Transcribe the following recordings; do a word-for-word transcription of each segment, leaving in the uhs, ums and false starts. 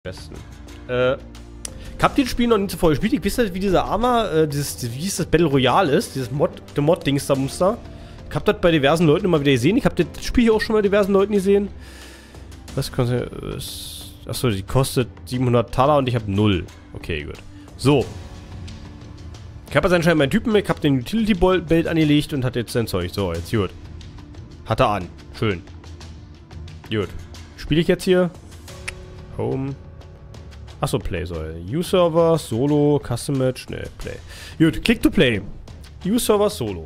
Besten. Äh, ich hab den Spiel noch nicht zuvor gespielt. Ich weiß nicht, wie dieser Arma, äh, dieses, wie hieß das, Battle Royale ist, dieses Mod, der Mod-Dings da Muster. Ich hab das bei diversen Leuten immer wieder gesehen. Ich hab das Spiel hier auch schon bei diversen Leuten gesehen. Was kostet, äh, achso, die kostet siebenhundert Taler und ich hab null. Okay, gut. So. Ich hab jetzt anscheinend meinen Typen, ich hab den Utility-Belt angelegt und hat jetzt sein Zeug. So, jetzt gut. Hat er an. Schön. Gut. Spiele ich jetzt hier? Home. Achso, Play soll. U-Server, Solo, Custom Match, ne, Play. Gut, Click to Play. U-Server, Solo.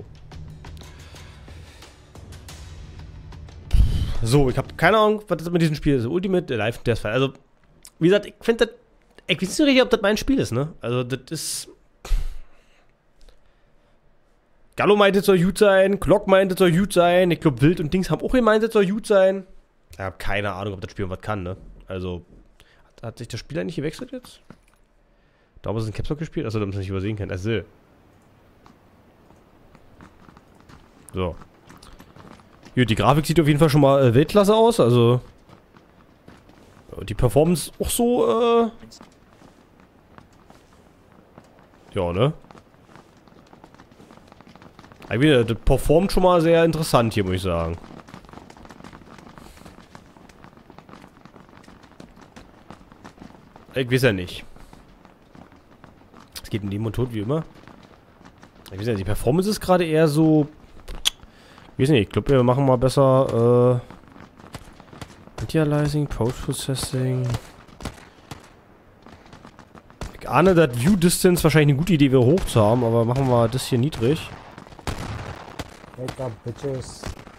So, ich habe keine Ahnung, was das mit diesem Spiel ist. Ultimate Live Death Fight. Also, wie gesagt, ich finde das. Ich weiß nicht richtig, ob das mein Spiel ist, ne? Also, das ist. Gallo meinte, es soll gut sein. Glock meinte, es soll gut sein. Ich glaube, Wild und Dings haben auch gemeint, es soll gut sein. Ich habe keine Ahnung, ob das Spiel was kann, ne? Also. Hat, hat sich der Spieler nicht gewechselt jetzt? Da haben wir es in Caps Lock gespielt? Achso, damit man es nicht übersehen kann. Also. So. Gut, die Grafik sieht auf jeden Fall schon mal äh, Weltklasse aus, also. Die Performance auch so, äh. Ja, ne? Eigentlich, das performt schon mal sehr interessant hier, muss ich sagen. Ich weiß ja nicht. Es geht in Leben und Tod wie immer. Ich weiß ja nicht, die Performance ist gerade eher so. Ich weiß nicht, ich glaube, wir machen mal besser, äh. Idealizing, Post-Processing. Ich ahne, dass View Distance wahrscheinlich eine gute Idee wäre, hoch zu haben, aber machen wir das hier niedrig. Wake up, bitches.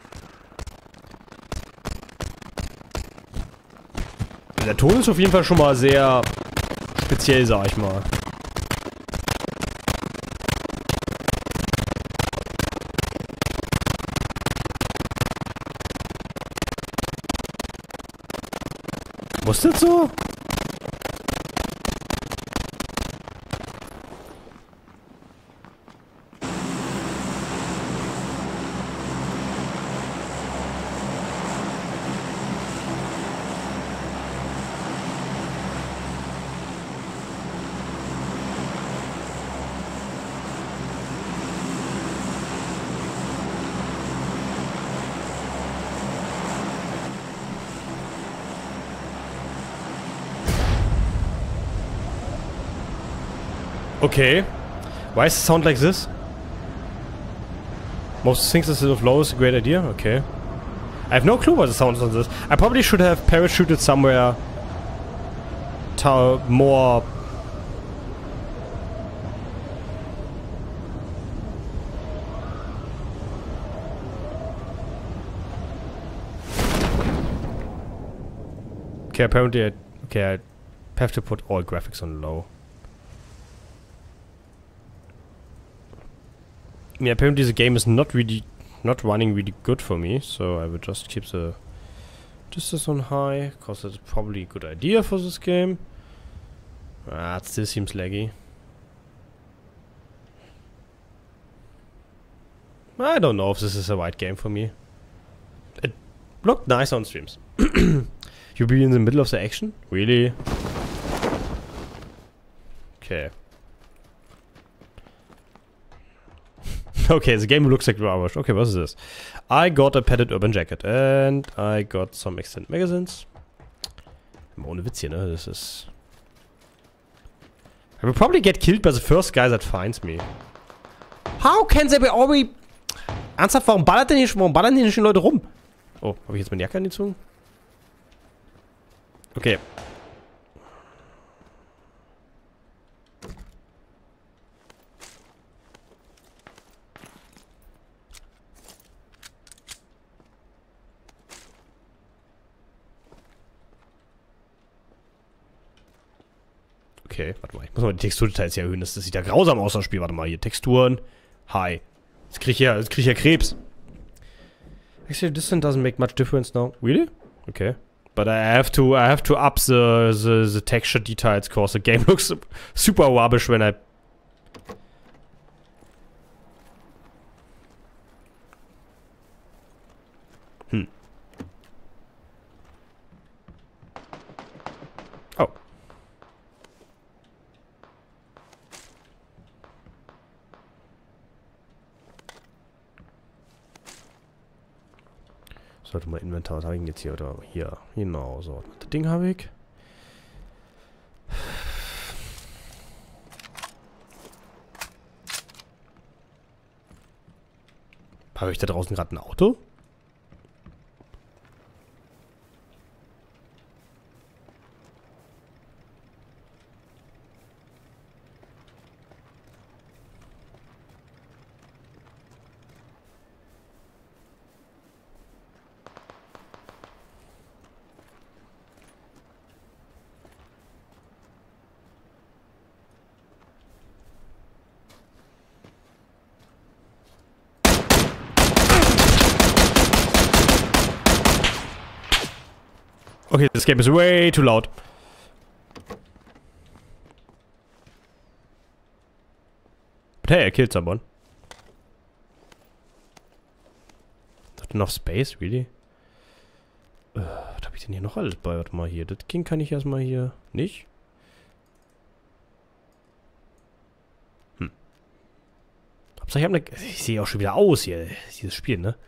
Der Ton ist auf jeden Fall schon mal sehr speziell, sag ich mal. Muss das so? Okay. Why does it sound like this? Most things this is of low is a great idea. Okay. I have no clue what the sound is on this. I probably should have parachuted somewhere to more. Okay, apparently I, okay, I have to put all graphics on low. Yeah, apparently the game is not really, not running really good for me, so I will just keep the distance on high, because that's probably a good idea for this game. Ah, it still seems laggy. I don't know if this is the right game for me. It looked nice on streams. You'll be in the middle of the action? Really? Okay. Okay, the game looks like rubbish. Okay, what is this? I got a padded urban jacket and I got some extended magazines. Ohne Witz hier, ne? Das ist. I will probably get killed by the first guy that finds me. How can they be always. Ernsthaft, warum ballert denn hier, warum ballern hier nicht die Leute rum? Oh, habe ich jetzt meine Jacke angezogen? Okay. Okay, warte mal, ich muss mal die Texturdetails hier erhöhen. Das, das sieht ja grausam aus, das Spiel. Warte mal, hier, Texturen. Hi. Jetzt krieg ich ja, jetzt krieg ich ja Krebs. Actually, this one doesn't make much difference now. Really? Okay. But I have to, I have to up the, the, the texture details, cause the game looks super rubbish when I... Hm. Oh. warte mal, Inventar, was habe ich denn jetzt hier? Oder hier, genau, so. Das Ding habe ich. Habe ich da draußen gerade ein Auto? Okay, this game is way too loud. But hey, I killed someone. Not enough space, really? Äh, was hab ich denn hier noch alles bei? Warte mal hier. Das King kann ich erstmal hier nicht. Hm. Hauptsache ich hab ne... Ich sehe auch schon wieder aus hier. Dieses Spiel, ne?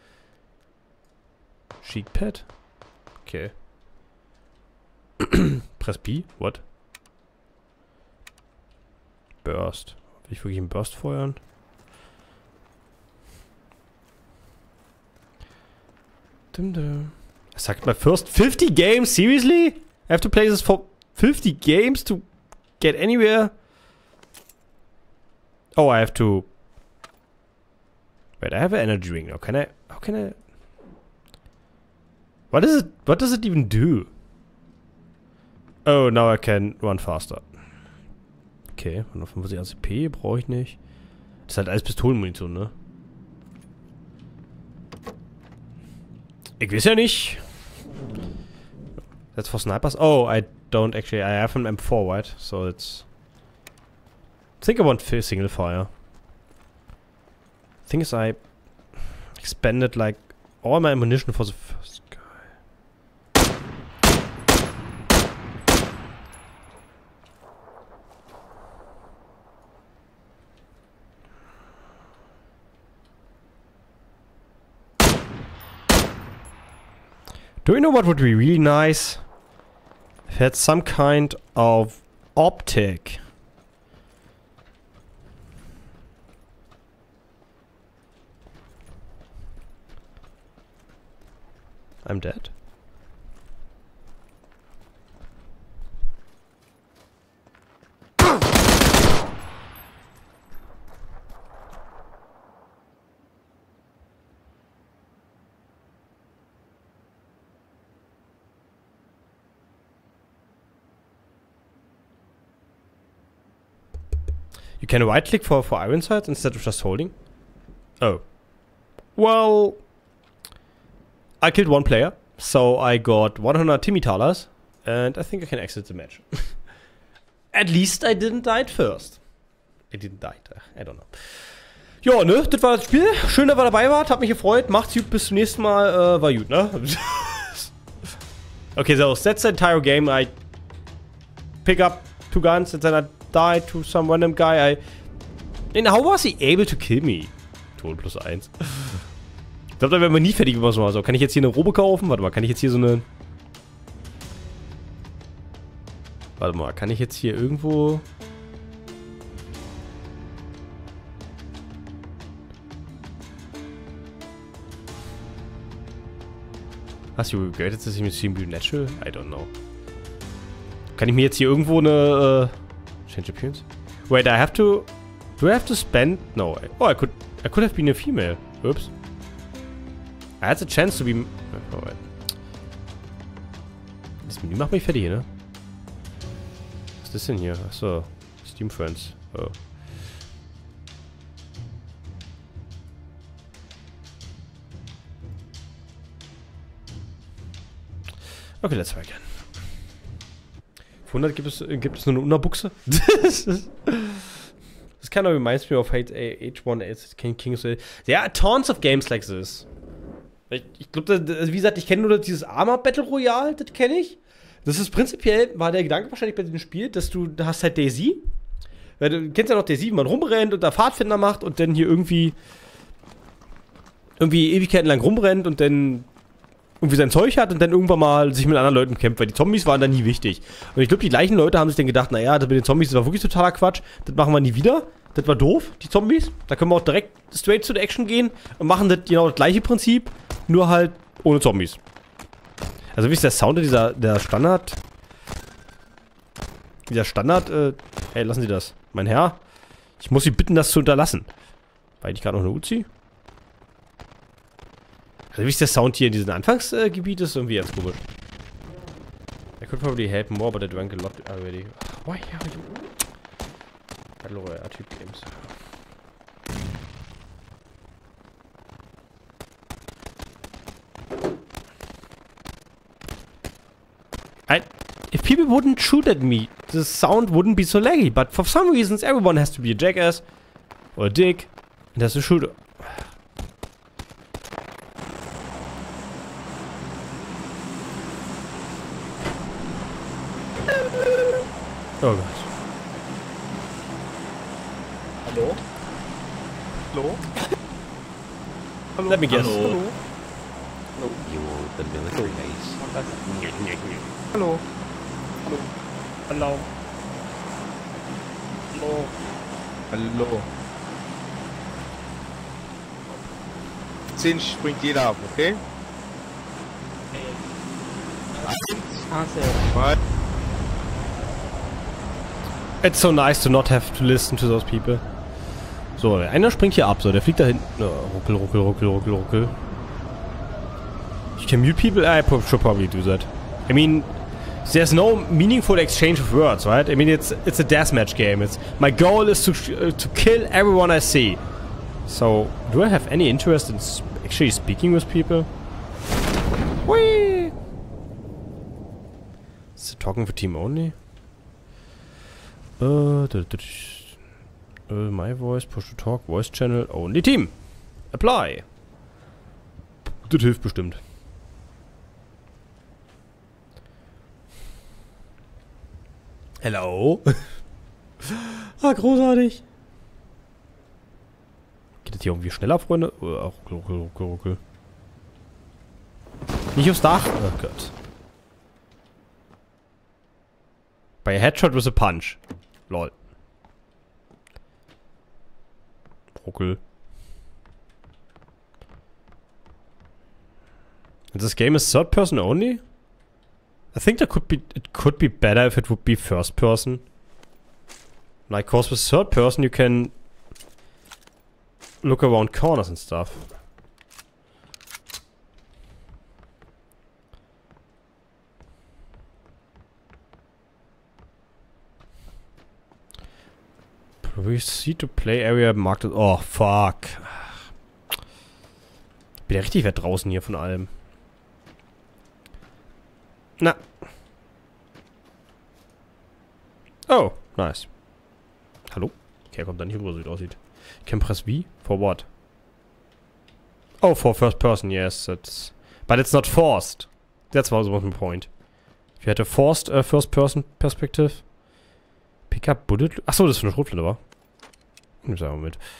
Chic Pad. Okay. Press B? What? Burst. Will ich wirklich einen Burst feuern? Dum -dum. Sagt mal first fifty games? Seriously? I have to play this for fifty games to get anywhere? Oh, I have to... Wait, I have an energy ring now. Can I... How can I... What is it? What does it even do? Oh, now I can run faster. Okay, hundertfünfzig A C P brauche ich nicht. Das ist halt alles Pistolenmunition, ne? Ich weiß ja nicht. That's for snipers? Oh, I don't actually... I have an M four, right? So it's... I think I want single fire. Thing is, I expended like all my ammunition for the first guy. Do you know what would be really nice? If it had some kind of optic. I'm dead. You can right click for, for iron sights instead of just holding? Oh. Well... I killed one player, so I got one hundred Timmy-Talers, and I think I can exit the match. At least I didn't die first. I didn't die, I don't know. Ja, ne, das war das Spiel. Schön, dass ihr dabei wart, hat mich gefreut. Macht's gut, bis zum nächsten Mal. Äh, war gut, ne? Okay, so, that's the entire game. I pick up two guns and then I die to some random guy. I... And how was he able to kill me? Ton plus eins. Ich glaube, da werden wir nie fertig, wenn wir so. Kann ich jetzt hier eine Robe kaufen? Warte mal, kann ich jetzt hier so eine... Warte mal, kann ich jetzt hier irgendwo... Hast du regretted this in Simple Natural? I don't know. Kann ich mir jetzt hier irgendwo eine... Uh, change appearance? Wait, I have to... Do I have to spend... No. Oh, I could... I could have been a female. Oops. I had the chance to be... Oh, wait. Das Menü macht mich fertig, ne? Was ist das denn hier? Achso. Steam Friends. Oh. Okay, let's try again. Auf hundert gibt es, gibt es nur eine Unterbuchse. Das kind of reminds me of H one King Kings. There are tons of games like this. Ich, ich glaube, wie gesagt, ich kenne nur dieses Arma Battle Royale, das kenne ich. Das ist prinzipiell, war der Gedanke wahrscheinlich bei diesem Spiel, dass du, da hast halt Daisy. Weil du kennst ja noch Daisy, wie man rumrennt und da Pfadfinder macht und dann hier irgendwie irgendwie Ewigkeiten lang rumrennt und dann irgendwie sein Zeug hat und dann irgendwann mal sich mit anderen Leuten kämpft, weil die Zombies waren dann nie wichtig. Und ich glaube, die gleichen Leute haben sich dann gedacht, naja, das mit den Zombies, das war wirklich totaler Quatsch, das machen wir nie wieder. Das war doof, die Zombies. Da können wir auch direkt straight to the action gehen und machen das genau das gleiche Prinzip, nur halt ohne Zombies. Also wie ist der Sound dieser der Standard? Dieser Standard, äh, hey, lassen Sie das. Mein Herr, ich muss Sie bitten, das zu unterlassen. War ich gerade noch eine Uzi? Also wie ist der Sound hier in diesem Anfangsgebiet? Ist irgendwie ganz komisch. I could probably help more, but I drank a lot already. Why are you... Battle Royale Typ Games. I, if people wouldn't shoot at me, the sound wouldn't be so laggy. But for some reasons, everyone has to be a jackass or a dick and has to shoot. Oh Gott. Hallo? Hallo? Hallo? Let me guess. Hallo? Hallo. You're the military base. Hallo? Hallo? Hallo? Hallo? Hallo? zehn springt jeder ab, okay? Zwei. It's so nice to not have to listen to those people. So, einer springt hier ab, so, der fliegt da hinten. Oh, ruckel, ruckel, ruckel, ruckel, ruckel. You can mute people? I should probably do that. I mean, there's no meaningful exchange of words, right? I mean, it's it's a deathmatch game. It's my goal is to uh, to kill everyone I see. So, do I have any interest in s actually speaking with people? Whee! Is it talking for team only? Uh, uh, my voice, push to talk, voice channel, only team. Apply. Das hilft bestimmt. Hello. Ah, großartig. Geht das hier irgendwie schneller, Freunde? Oh, ruckel, ruckel, ruckel, ruckel. Nicht aufs Dach? Oh Gott. By a headshot with a punch. Lol. Ruckel. And this game is third person only? I think that could be it could be better if it would be first person. Like, cause with third person you can look around corners and stuff. Proceed to play area marked. Oh, fuck. Bin ja richtig weit draußen hier von allem. Na. Oh, nice. Hallo? Okay, er kommt da nicht rüber, so wie es aussieht. Can press V? For what? Oh, for first person, yes. That's, but it's not forced. That's was my point. If you had a forced uh, first person perspective. Pick up bullet. Achso, das ist für eine Schrotflinte, war. Nimm es einmal mit.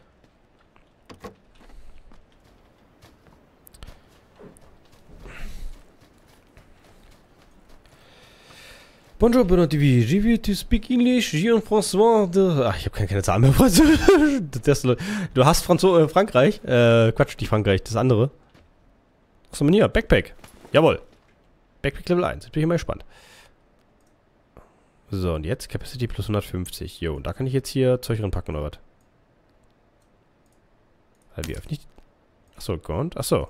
Bonjour, bon appetit. Je veux to speak English. Jean-François de... Ach, ich habe keine, keine Zahlen mehr. Das, du hast Franzo äh, Frankreich. Äh, Quatsch, nicht Frankreich, das andere. Was haben wir hier? Backpack. Jawohl. Backpack Level eins. Jetzt bin ich mal gespannt. So, und jetzt Capacity plus hundertfünfzig. Jo, und da kann ich jetzt hier Zeug reinpacken, oder was? Weil wie öffne ich... Achso, Gaunt? Achso.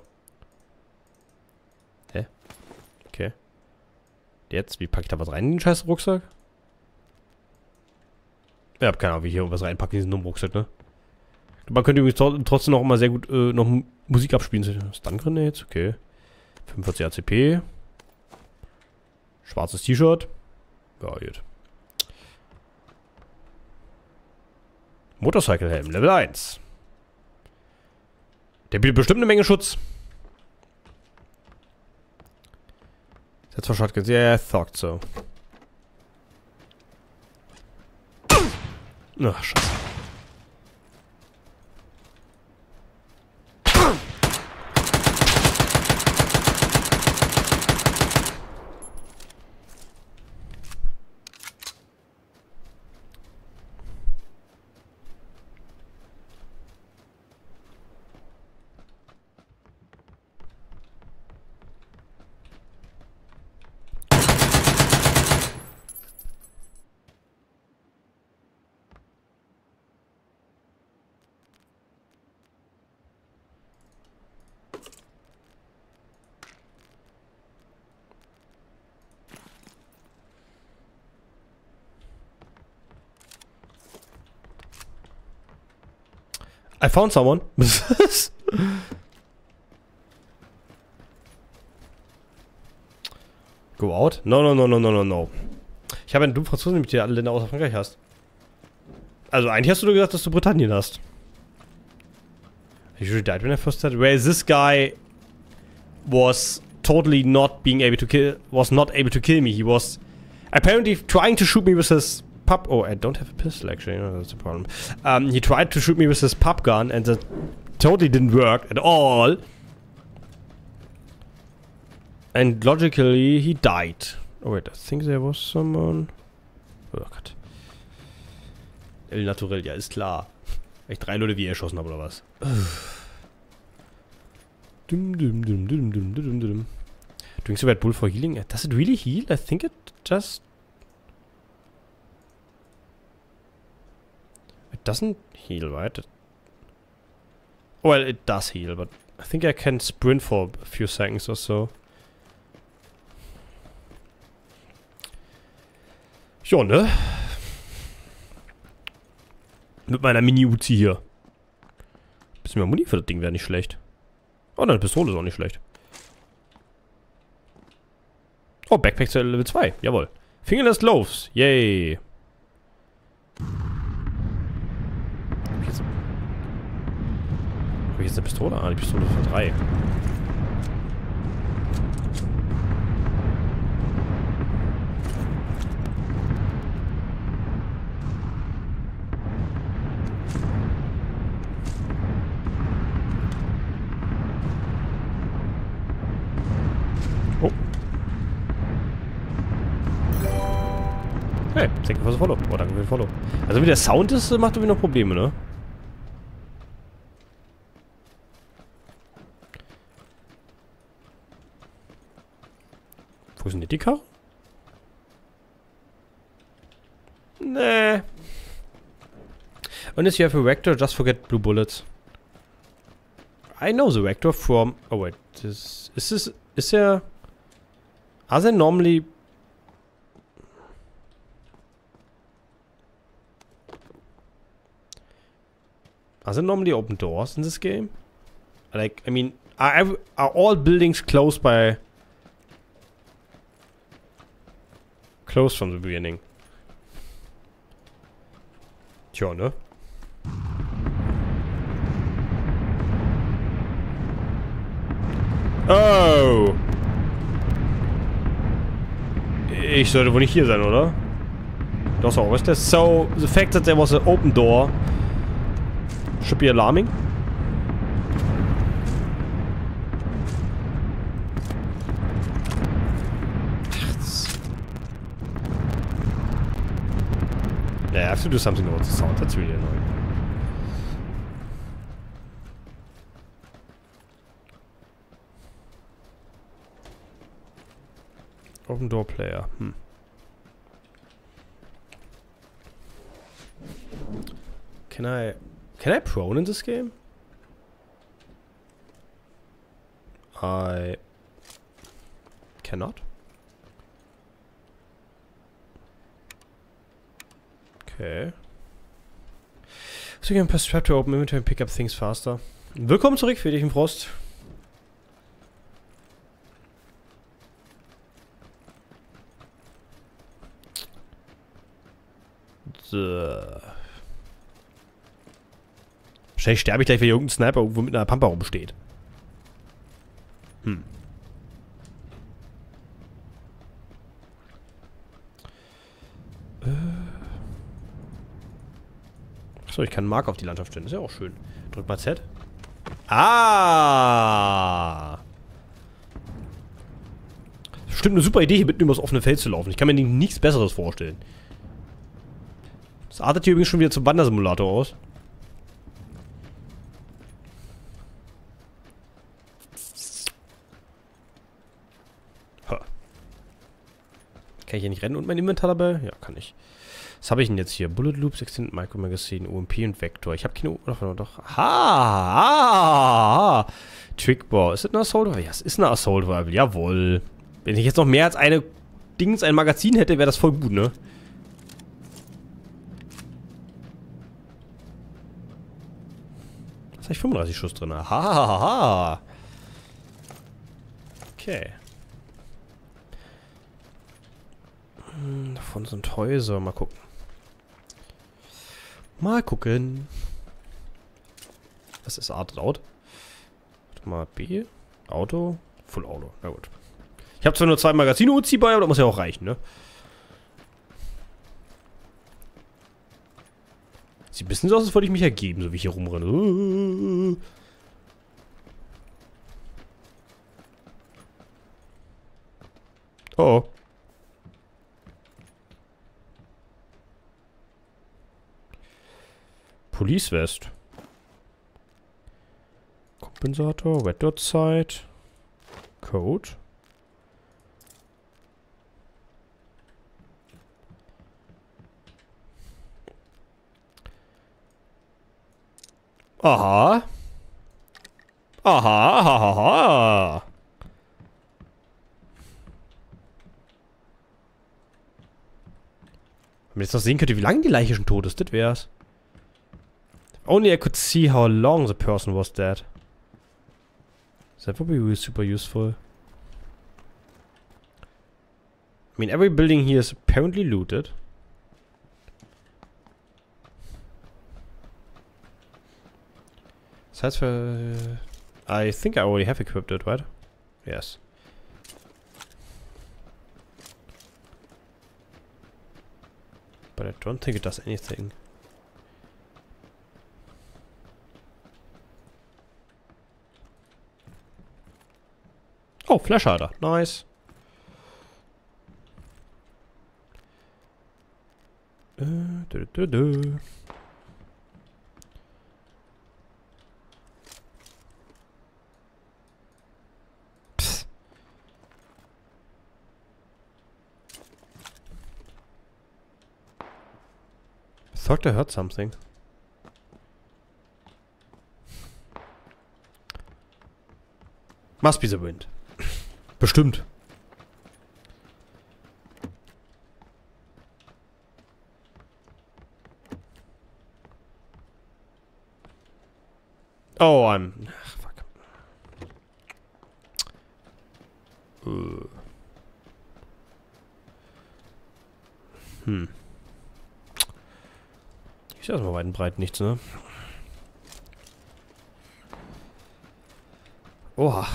Hä? Okay. Jetzt, wie packe ich da was rein in den scheiß Rucksack? Ich hab keine Ahnung, wie ich hier was reinpacke in diesen dummen Rucksack, ne? Man könnte übrigens trotzdem noch immer sehr gut äh, noch Musik abspielen. Stun-Grenades, okay. fünfundvierzig A C P. Schwarzes T-Shirt. Ja, gut. Motorcycle-Helm, Level eins. Der bietet bestimmt eine Menge Schutz. That's for shotguns. Yeah, I thought so. Ach, scheiße. I found someone. Go out? No, no, no, no, no, no, no. Ich habe einen dummen Franzosen, mit dir alle Länder außer Frankreich hast. Also eigentlich hast du nur gesagt, dass du Britannien hast. I usually died when I first started. Where this guy was totally not being able to kill, was not able to kill me. He was apparently trying to shoot me with his pub. Oh, I don't have a pistol actually. No, that's a problem. Um, he tried to shoot me with his pub gun, and that totally didn't work at all. And logically, he died. Oh wait, I think there was someone. Oh Gott. El Naturel, ja, ist klar. Weil ich drei Leute wie erschossen habe, oder was? Dum, dum, dum, dum, dum, dum, dum. Drinks a Red Bull for healing. Does it really heal? I think it just... It doesn't heal, right? Well, it does heal, but I think I can sprint for a few seconds or so. Ja, ne? Mit meiner Mini-Uzi hier. Bisschen mehr Muni für das Ding wäre nicht schlecht. Oh, eine Pistole ist auch nicht schlecht. Oh, Backpack zu Level zwei. Jawohl. Fingerless Gloves. Yay. Hab ich jetzt... Hab ich jetzt eine Pistole? Ah, die Pistole ist für drei. Hey, danke fürs Follow. Oh, danke für den Follow. Also wie der Sound ist, macht irgendwie noch Probleme, ne? Funktioniert die Karre? Nee. Und if you have a Vector, just forget blue bullets. I know the Vector from... Oh wait, this... Is this... Is there... Are there normally... Are there normally open doors in this game? Like, I mean, are, are all buildings closed by... Closed from the beginning? Tja, ne? Oh! Ich sollte wohl nicht hier sein, oder? Das auch, ist das? So, the fact that there was an open door should be alarming. Yeah, I have to do something about the sound. That's really annoying. Open door player. Hmm. Can I... Can I prone in this game? I cannot. Okay. So you can press trap to open inventory and pick up things faster. Willkommen zurück, für dich im Frost. So. Wahrscheinlich sterbe ich gleich, wenn hier irgendein Sniper irgendwo mit einer Pampa rumsteht. Hm. Äh. Achso, ich kann einen Marker auf die Landschaft stellen. Das ist ja auch schön. Drück mal Z. Ah! Das ist bestimmt eine super Idee, hier mitten übers offene Feld zu laufen. Ich kann mir nichts Besseres vorstellen. Das artet hier übrigens schon wieder zum Wandersimulator aus. Kann ich hier nicht rennen und mein Inventar dabei? Ja, kann ich. Was habe ich denn jetzt hier? Bullet Loops, Extended Micro Magazine, U M P und Vector. Ich habe keine... Doch, doch. Ha! Ah! Trickball. Ist das eine Assault Rifle? Ja, es ist eine Assault Rifle. Jawohl. Wenn ich jetzt noch mehr als eine Dings, ein Magazin hätte, wäre das voll gut, ne? Was habe ich fünfunddreißig Schuss drin? Hahaha. Okay. Hm, davon sind Häuser. Mal gucken. Mal gucken. Was ist A laut? Warte mal, B. Auto. Full Auto. Na gut. Ich habe zwar nur zwei Magazine Uzi bei, aber das muss ja auch reichen, ne? Sieht ein bisschen so aus, als wollte ich mich ergeben, so wie ich hier rumrenne. Oh. Police Vest. Kompensator, Red Dot Sight. Code. Aha. Aha, aha, aha. Wenn man jetzt noch sehen könnte, wie lange die Leiche schon tot ist, das wär's. Only I could see how long the person was dead. That would be super useful. I mean, every building here is apparently looted. Sites for... I think I already have equipped it, right? Yes. But I don't think it does anything. Oh, Flashhider. Nice. Äh, dö, dö, dö. Psst. I thought I heard something. Must be the wind. Bestimmt. Oh, I'm... Ach, fuck. Uh. Hm. Ich sehe erstmal weit und breit nichts, ne? Oha.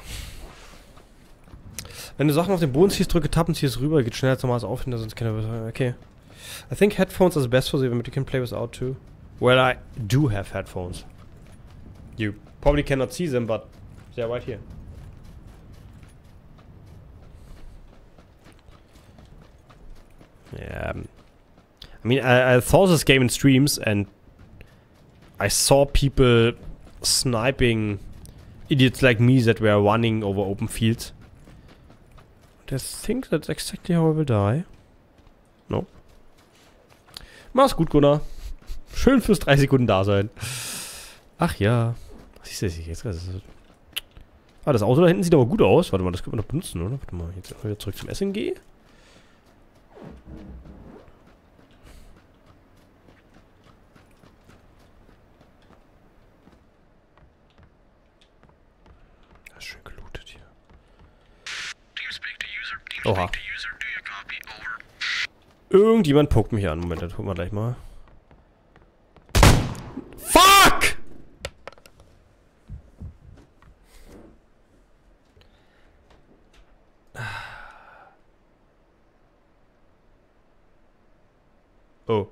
Wenn du Sachen auf den Boden ziehst, drücke Tab und zieh es rüber, geht schneller zum Maß auf, sonst kann er... Okay. I think headphones are the best for the but you can play without too. Well, I do have headphones. You probably cannot see them, but they're right here. Yeah. I mean, I, I saw this game in streams and I saw people sniping idiots like me that were running over open fields. I think that's exactly how I will die. No. Mach's gut, Gunnar. Schön fürs drei Sekunden da sein. Ach ja. Was ist das jetzt? Ah, das Auto da hinten sieht aber gut aus. Warte mal, das können wir noch benutzen, oder? Warte mal, jetzt wieder zurück zum S M G. Das ist schön gelootet hier. Oha. Irgendjemand pokt mich an. Moment, dann gucken wir gleich mal. Fuck! Oh.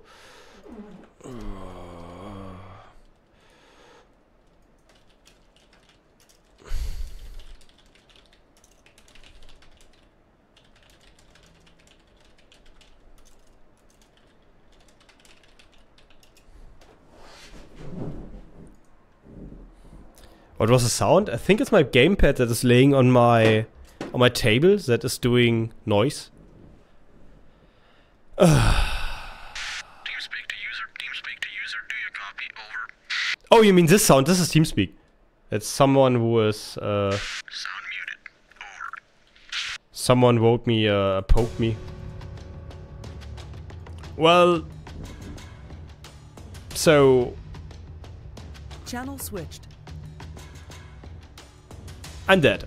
What was the sound? I think it's my gamepad that is laying on my on my table that is doing noise. Uh. TeamSpeak to user. TeamSpeak to user. Do you copy? Over. Oh, you mean this sound? This is TeamSpeak. It's someone who is uh. Sound muted. Over. Someone wrote me uh poked me. Well. So. Channel switched. I'm dead.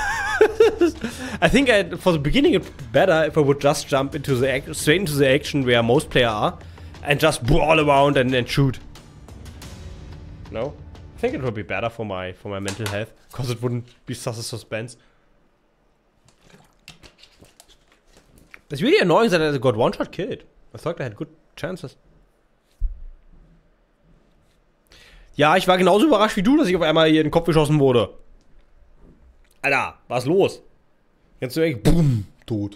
I think I, for the beginning it'd be better if I would just jump into the act straight into the action where most players are and just brawl around and, and shoot. No? I think it would be better for my for my mental health because it wouldn't be such a suspense. It's really annoying that I got one shot killed. I thought I had good chances. Ja, ich war genauso überrascht wie du, dass ich auf einmal hier in den Kopf geschossen wurde. Alter, was ist los? Jetzt so echt, boom, tot.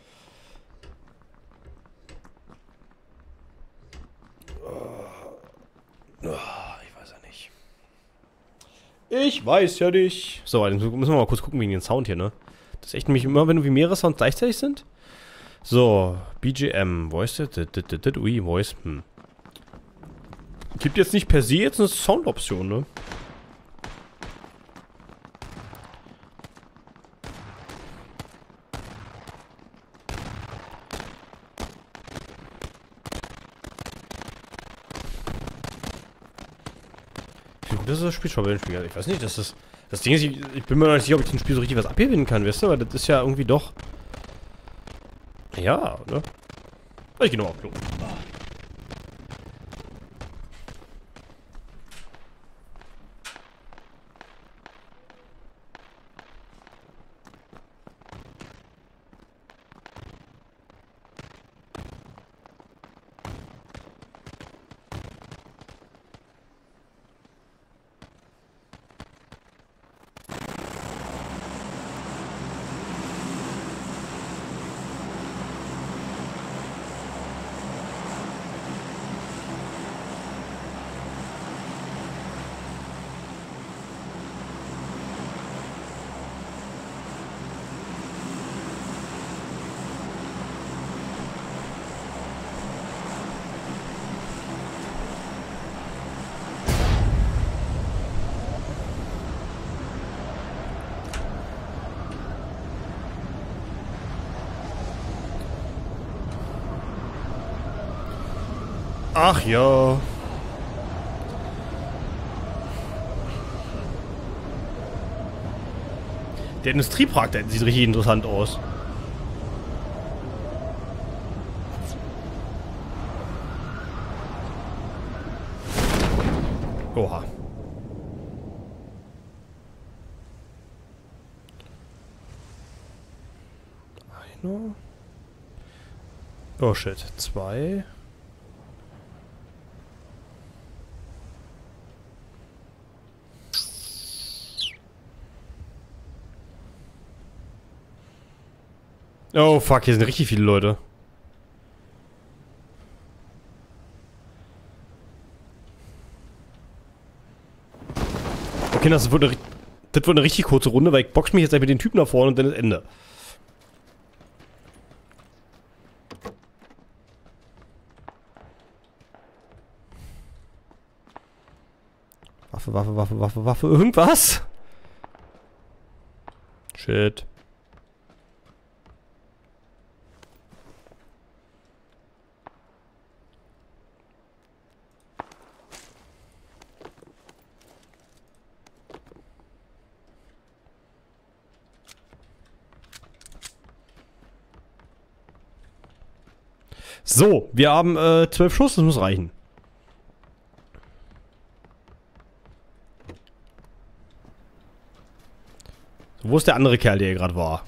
Ich weiß ja nicht. Ich weiß ja nicht. So, dann müssen wir mal kurz gucken wegen den Sound hier, ne? Das ist echt nämlich immer, wenn irgendwie mehrere Sounds gleichzeitig sind. So, B G M, Voice, ui, Voice, hm. Gibt jetzt nicht per se jetzt eine Soundoption, ne? Das ist das Spiel schon Spiel. Ich weiß nicht, das ist. Das Ding ist, ich, ich bin mir noch nicht sicher, ob ich dem Spiel so richtig was abgewinnen kann, weißt du? Aber das ist ja irgendwie doch. Ja, ne? Ich geh nochmal auf Klo. Ach ja. Der Industriepark, der sieht richtig interessant aus. Oha. Einer. Oh shit. Zwei. Oh fuck, hier sind richtig viele Leute. Okay, das wird eine, das wird eine richtig kurze Runde, weil ich box mich jetzt mit den Typen da vorne und dann ist Ende. Waffe, Waffe, Waffe, Waffe, Waffe, irgendwas? Shit. So, wir haben äh, zwölf Schuss, das muss reichen. So, wo ist der andere Kerl, der hier gerade war?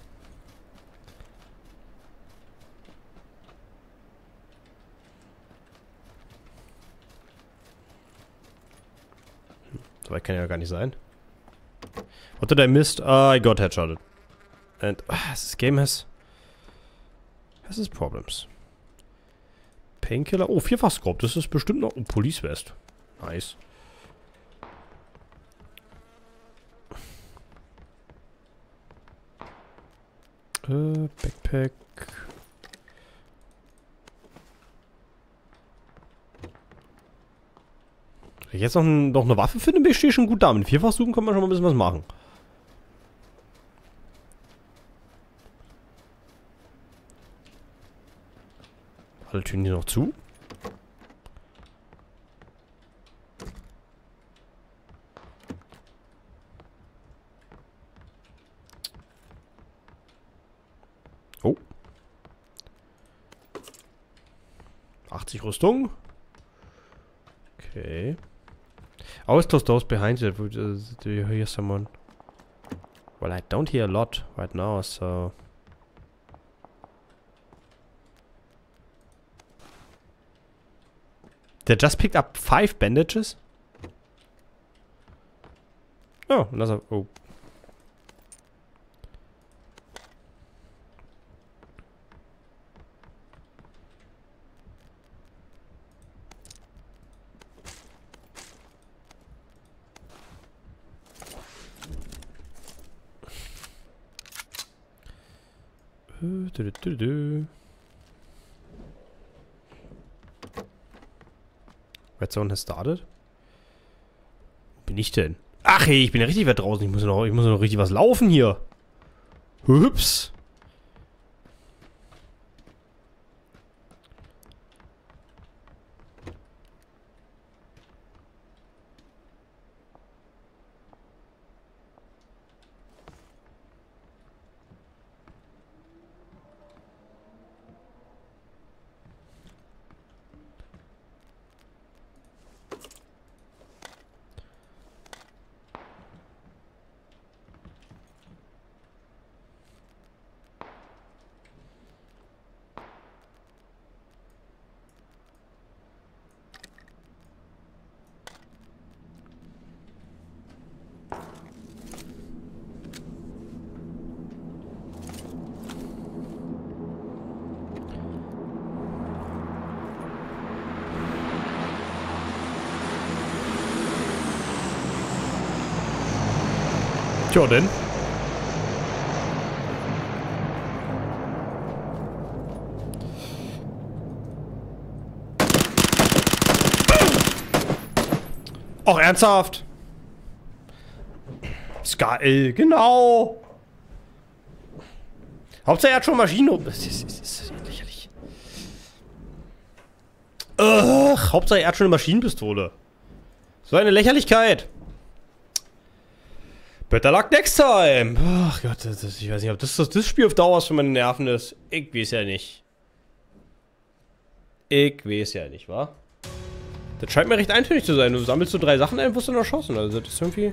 So weit kann ja gar nicht sein. What did I miss? Uh, I got headshotted. And uh, this game has has its problems. Painkiller. Oh, Vierfach-Scope. Das ist bestimmt noch... Oh, Police Vest. Nice. Äh, Backpack. Wenn ich jetzt noch, ein, noch eine Waffe finde, bin ich stehe schon gut da. Mit Vierfach suchen kann man schon mal ein bisschen was machen. Alle Türen hier noch zu. Rüstung. Okay. Always close doors behind you. Do you hear someone? Well, I don't hear a lot right now, so... They just picked up five bandages? Oh, another... Oh. Du, du, du, du. Red Zone has started. Wo bin ich denn? Ach hey, ich bin ja richtig weit draußen. Ich muss noch, ich muss noch richtig was laufen hier. Hups. Tja, denn? Auch ernsthaft? Ist geil, genau. Hauptsache er hat schon Maschinen. Das ist, das ist lächerlich. Ugh, Hauptsache er hat schon eine Maschinenpistole. So eine Lächerlichkeit. Better luck next time. Ach Gott, das ist, ich weiß nicht, ob das, das, das Spiel auf Dauer für meine Nerven ist. Ich weiß ja nicht. Ich weiß ja nicht, wa? Das scheint mir recht eintönig zu sein. Du sammelst so drei Sachen ein, wirst du noch erschossen. Also das ist irgendwie...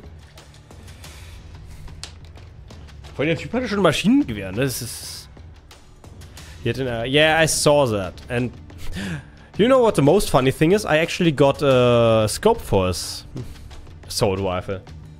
Vor allem der Typ hatte schon ein Maschinengewehr, ne? Das ist... Yeah, I saw that. And... You know what the most funny thing is? I actually got a scope for his assault rifle.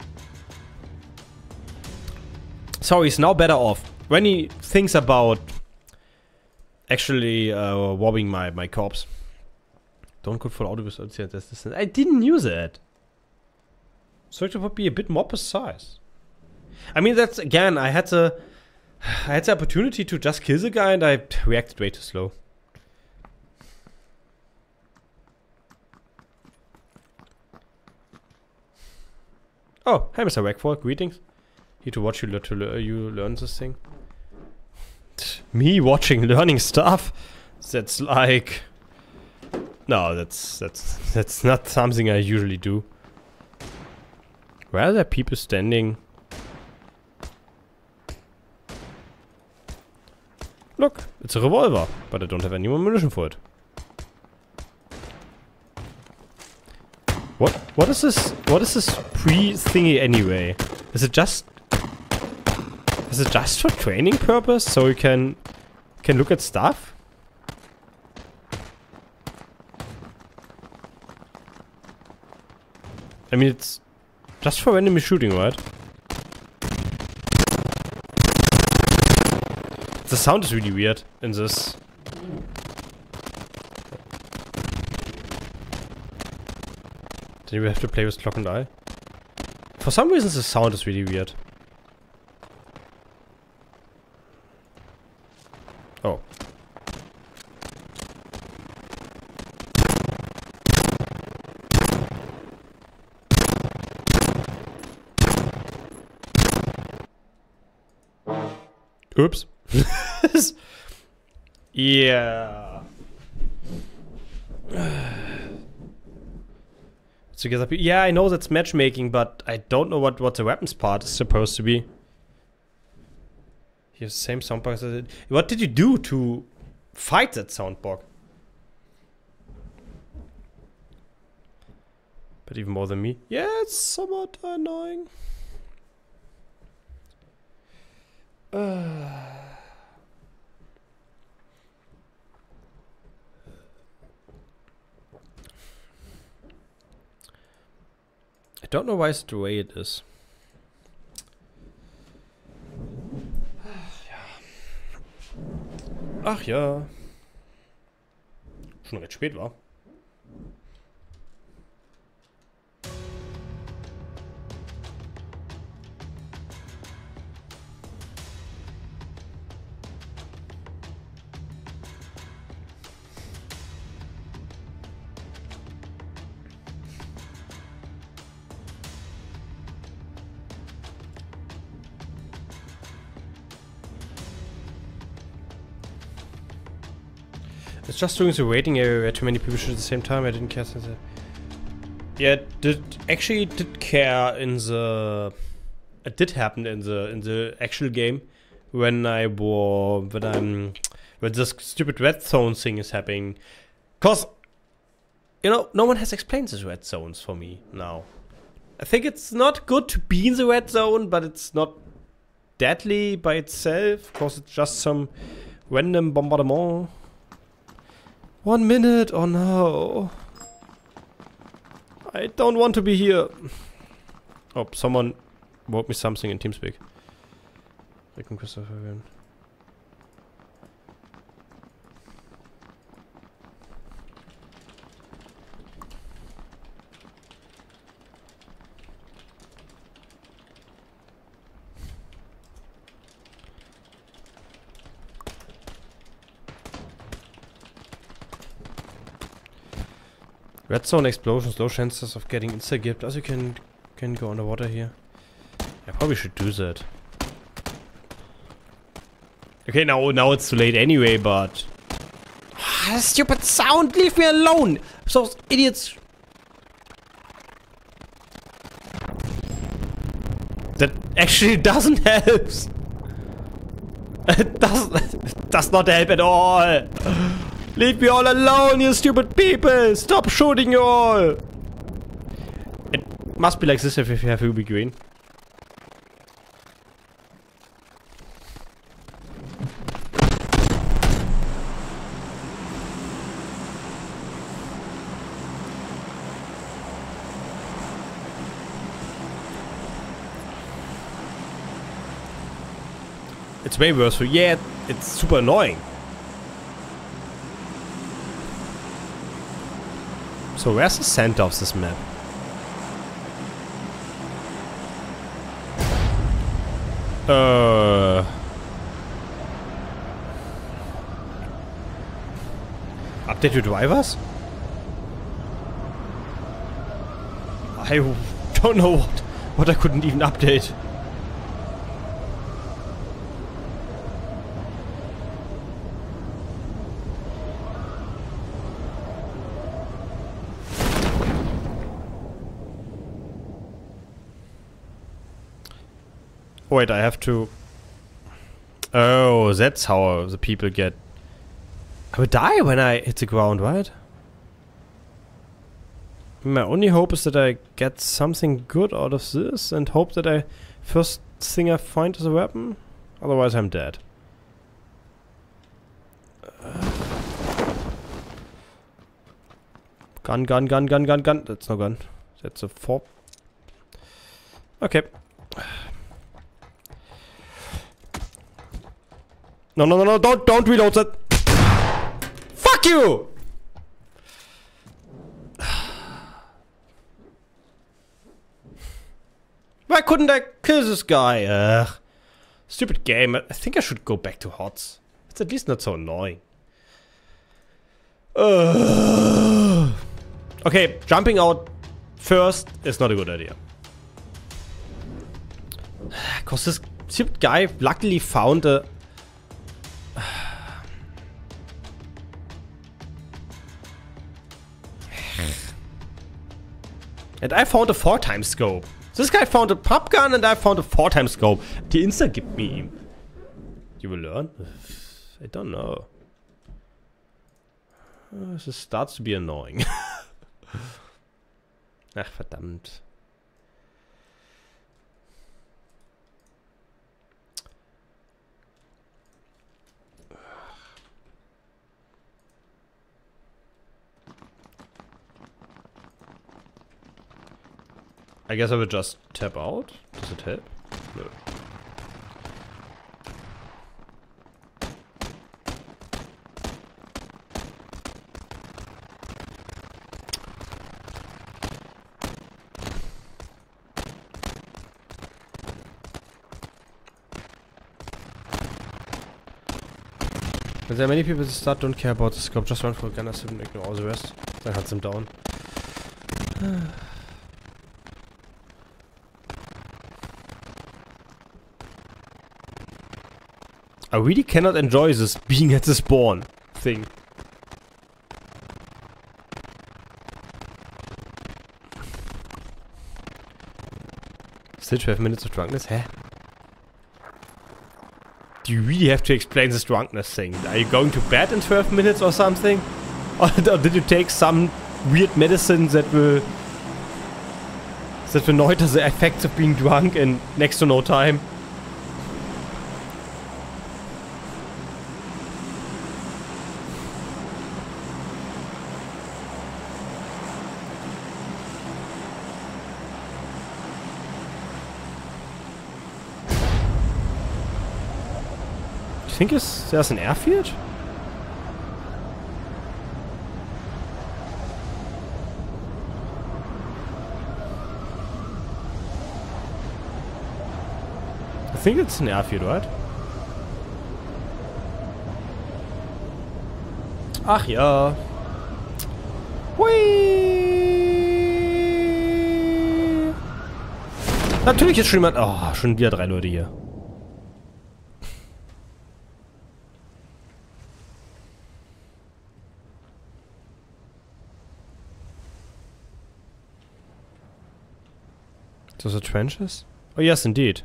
So he's now better off when he thinks about actually uh, robbing my, my corpse. Don't go full auto with this. I didn't use it. So it would be a bit more precise. I mean, that's again, I had the I had the opportunity to just kill the guy and I reacted way too slow. Oh, hey Mister Wagfall, greetings. Here to watch you, le to le you learn this thing. Me watching learning stuff? That's like... No, that's that's that's not something I usually do. Where are there people standing? Look, it's a revolver, but I don't have any more ammunition for it. What what is this what is this pre-thingy anyway? Is it just Is it just for training purpose so you can can look at stuff? I mean, it's just for randomly shooting, right? The sound is really weird in this. Then we have to play with Clock and Eye. For some reason the sound is really weird. Oh. Oops. Yeah. Together. Yeah, I know that's matchmaking, but I don't know what, what the weapons part is supposed to be. You have the same soundbox as it. What did you do to fight that soundbox? But even more than me. Yeah, it's somewhat annoying. Uh. I don't know why it's the way it is. Ach ja. Schon recht spät war. It's just doing the waiting area where too many people shoot at the same time. I didn't care since I... Yeah, did actually did care in the... It did happen in the in the actual game when I were when I'm when this stupid red zone thing is happening. Cause you know, no one has explained these red zones for me now. I think it's not good to be in the red zone, but it's not deadly by itself, cause it's just some random bombardment. One minute, oh no. I don't want to be here. Oh, someone wrote me something in TeamSpeak. Rick and Christopher again. Red zone explosions, low chances of getting insta-gipped, as you can can go underwater here. I probably should do that. Okay, now now it's too late anyway, but ah, stupid sound, leave me alone! Those idiots. That actually doesn't help. It does it does not help at all. Leave me all alone, you stupid people! Stop shooting you all! It must be like this if you have Ruby Green. It's way worse for you. Yeah, it's super annoying. So where's the center of this map? Uh... Update your drivers? I don't know what, what I couldn't even update. Wait, I have to... Oh, that's how the people get... I would die when I hit the ground, right? My only hope is that I get something good out of this and hope that I... First thing I find is a weapon. Otherwise I'm dead. Uh. Gun, gun, gun, gun, gun, gun. That's no gun. That's a four. Okay. No, no, no, no, don't, don't reload that. Fuck you! Why couldn't I kill this guy? Ugh. Stupid game. I think I should go back to H O T S. It's at least not so annoying. Ugh. Okay, jumping out first is not a good idea. Cause this stupid guy luckily found a... And I found a four times scope. This guy found a pop gun and I found a four times scope. Die Insta gibt me ihm. You will learn? I don't know. Uh, this starts to be annoying. Ach, verdammt. I guess I would just tap out. Does it help? No. There are many people that don't care about the scope, just run for a gun and ignore all the rest. Then hunt them down. I really cannot enjoy this being at the spawn thing. Still twelve minutes of drunkenness? Hä? Do you really have to explain this drunkenness thing? Are you going to bed in twelve minutes or something? Or did you take some weird medicine that will... that will neuter the effects of being drunk in next to no time? I think it's, there's an airfield? I think it's an airfield, right? Ach ja. Hui! Natürlich ist schon jemand... Oh, schon wieder drei Leute hier. Those are trenches? Oh yes, indeed.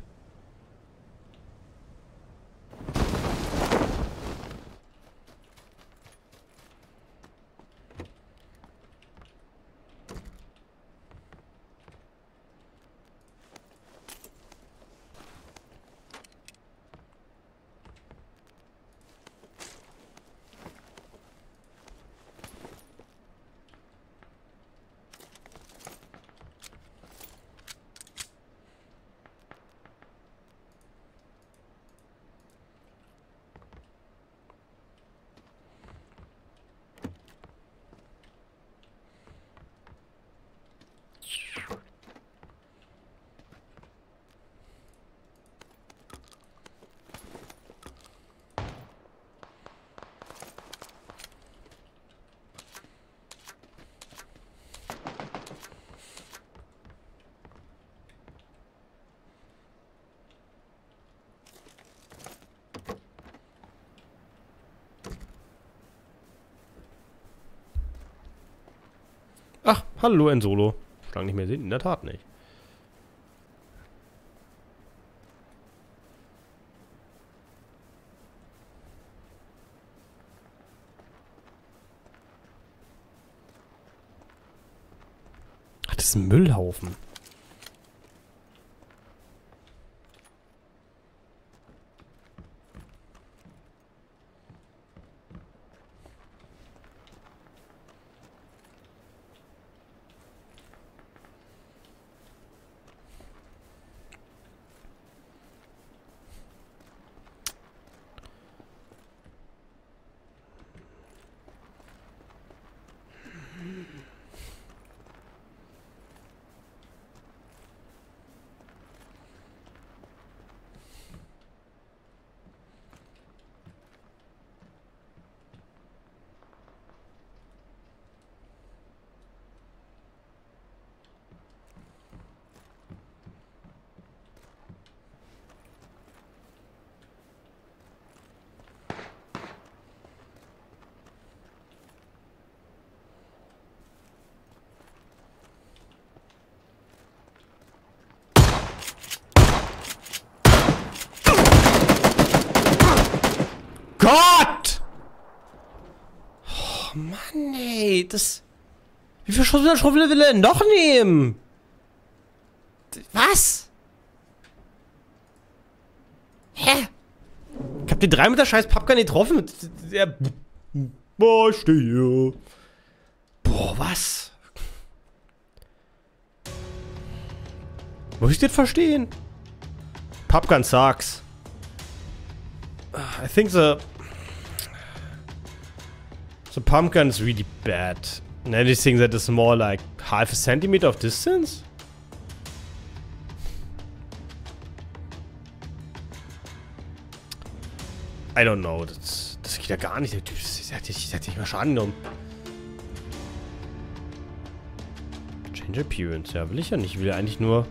Ach, hallo, ein Solo. Lang nicht mehr sehen, in der Tat nicht. Ach, das ist ein Müllhaufen. Gott! Oh Mann, ey, das... Wie viel Schuss will er denn noch nehmen? Was? Hä? Ich hab den drei mit der scheiß Pappkan getroffen. Der. Boah, ich stehe hier. Boah, was? Muss ich das verstehen? Pappkan sucks. I think the. The pumpkin is really bad. And anything that is more like half a centimeter of distance? I don't know. Das, das geht ja gar nicht. Der Typ der hat nicht, der hat nicht mal Schaden genommen. Change Appearance. Ja, will ich ja nicht. Ich will ja eigentlich nur...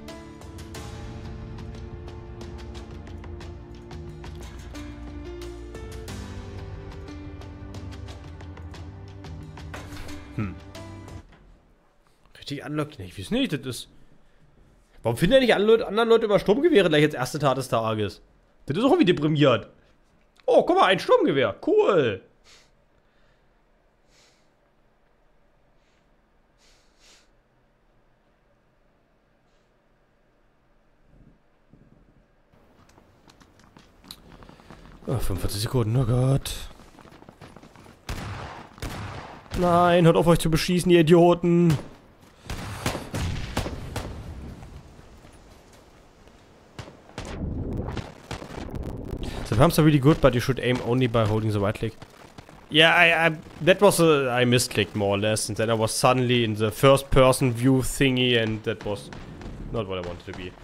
Hm. Richtig unlucky. Ich weiß nicht, das ist... Warum finden ja nicht alle Leute, anderen Leute immer Sturmgewehre gleich als erste Tat des Tages? Das ist auch irgendwie deprimiert. Oh, guck mal, ein Sturmgewehr. Cool. Oh, fünfundvierzig Sekunden, oh Gott. Nein, hört auf euch zu beschießen, ihr Idioten. The pumps are really good, but you should aim only by holding the right click. Yeah, I, I that was a I misclicked more or less, and then I was suddenly in the first person view thingy, and that was not what I wanted to be.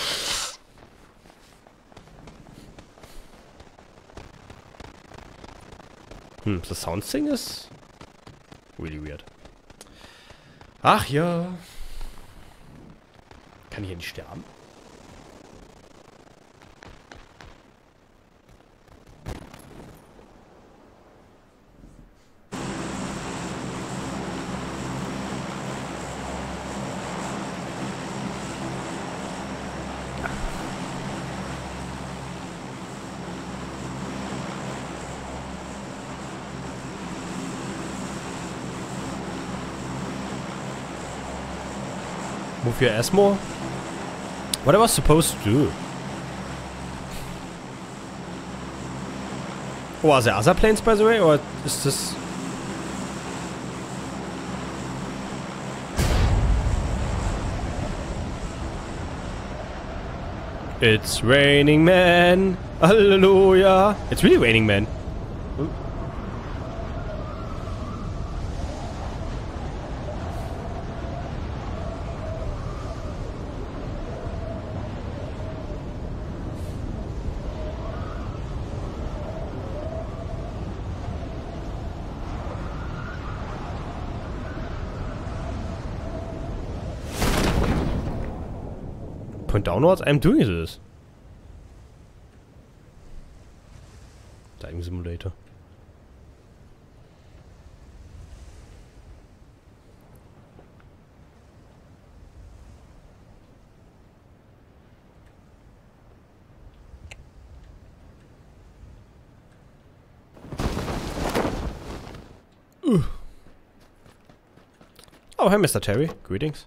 Hm, the sound thing is really weird. Ach ja. Kann ich ja nicht sterben? Move your ass more? What I was supposed to do? Oh, are there other planes by the way, or is this... It's raining men! Hallelujah! It's really raining men! Point downwards, I'm doing this. Diving Simulator. Uh. Oh, hi Mister Terry. Greetings.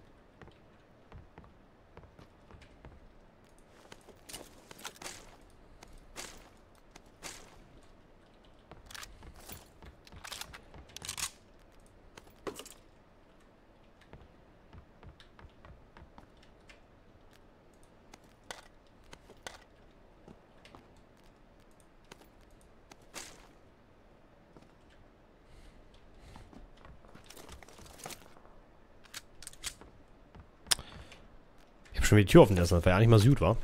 Schon wieder die Tür offen lassen, das war ja nicht mal Süd, war.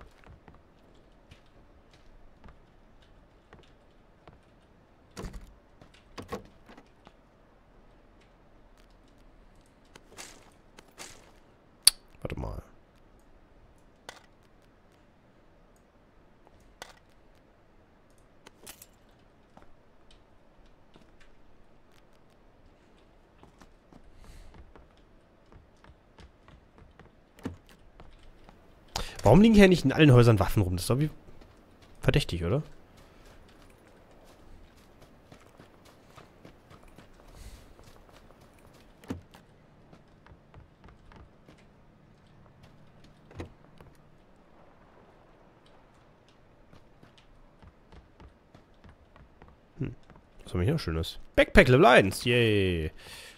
Warte mal. Warum liegen hier nicht in allen Häusern Waffen rum? Das ist doch wie verdächtig, oder? Was haben wir hier noch Schönes? Backpack Level eins. Yay.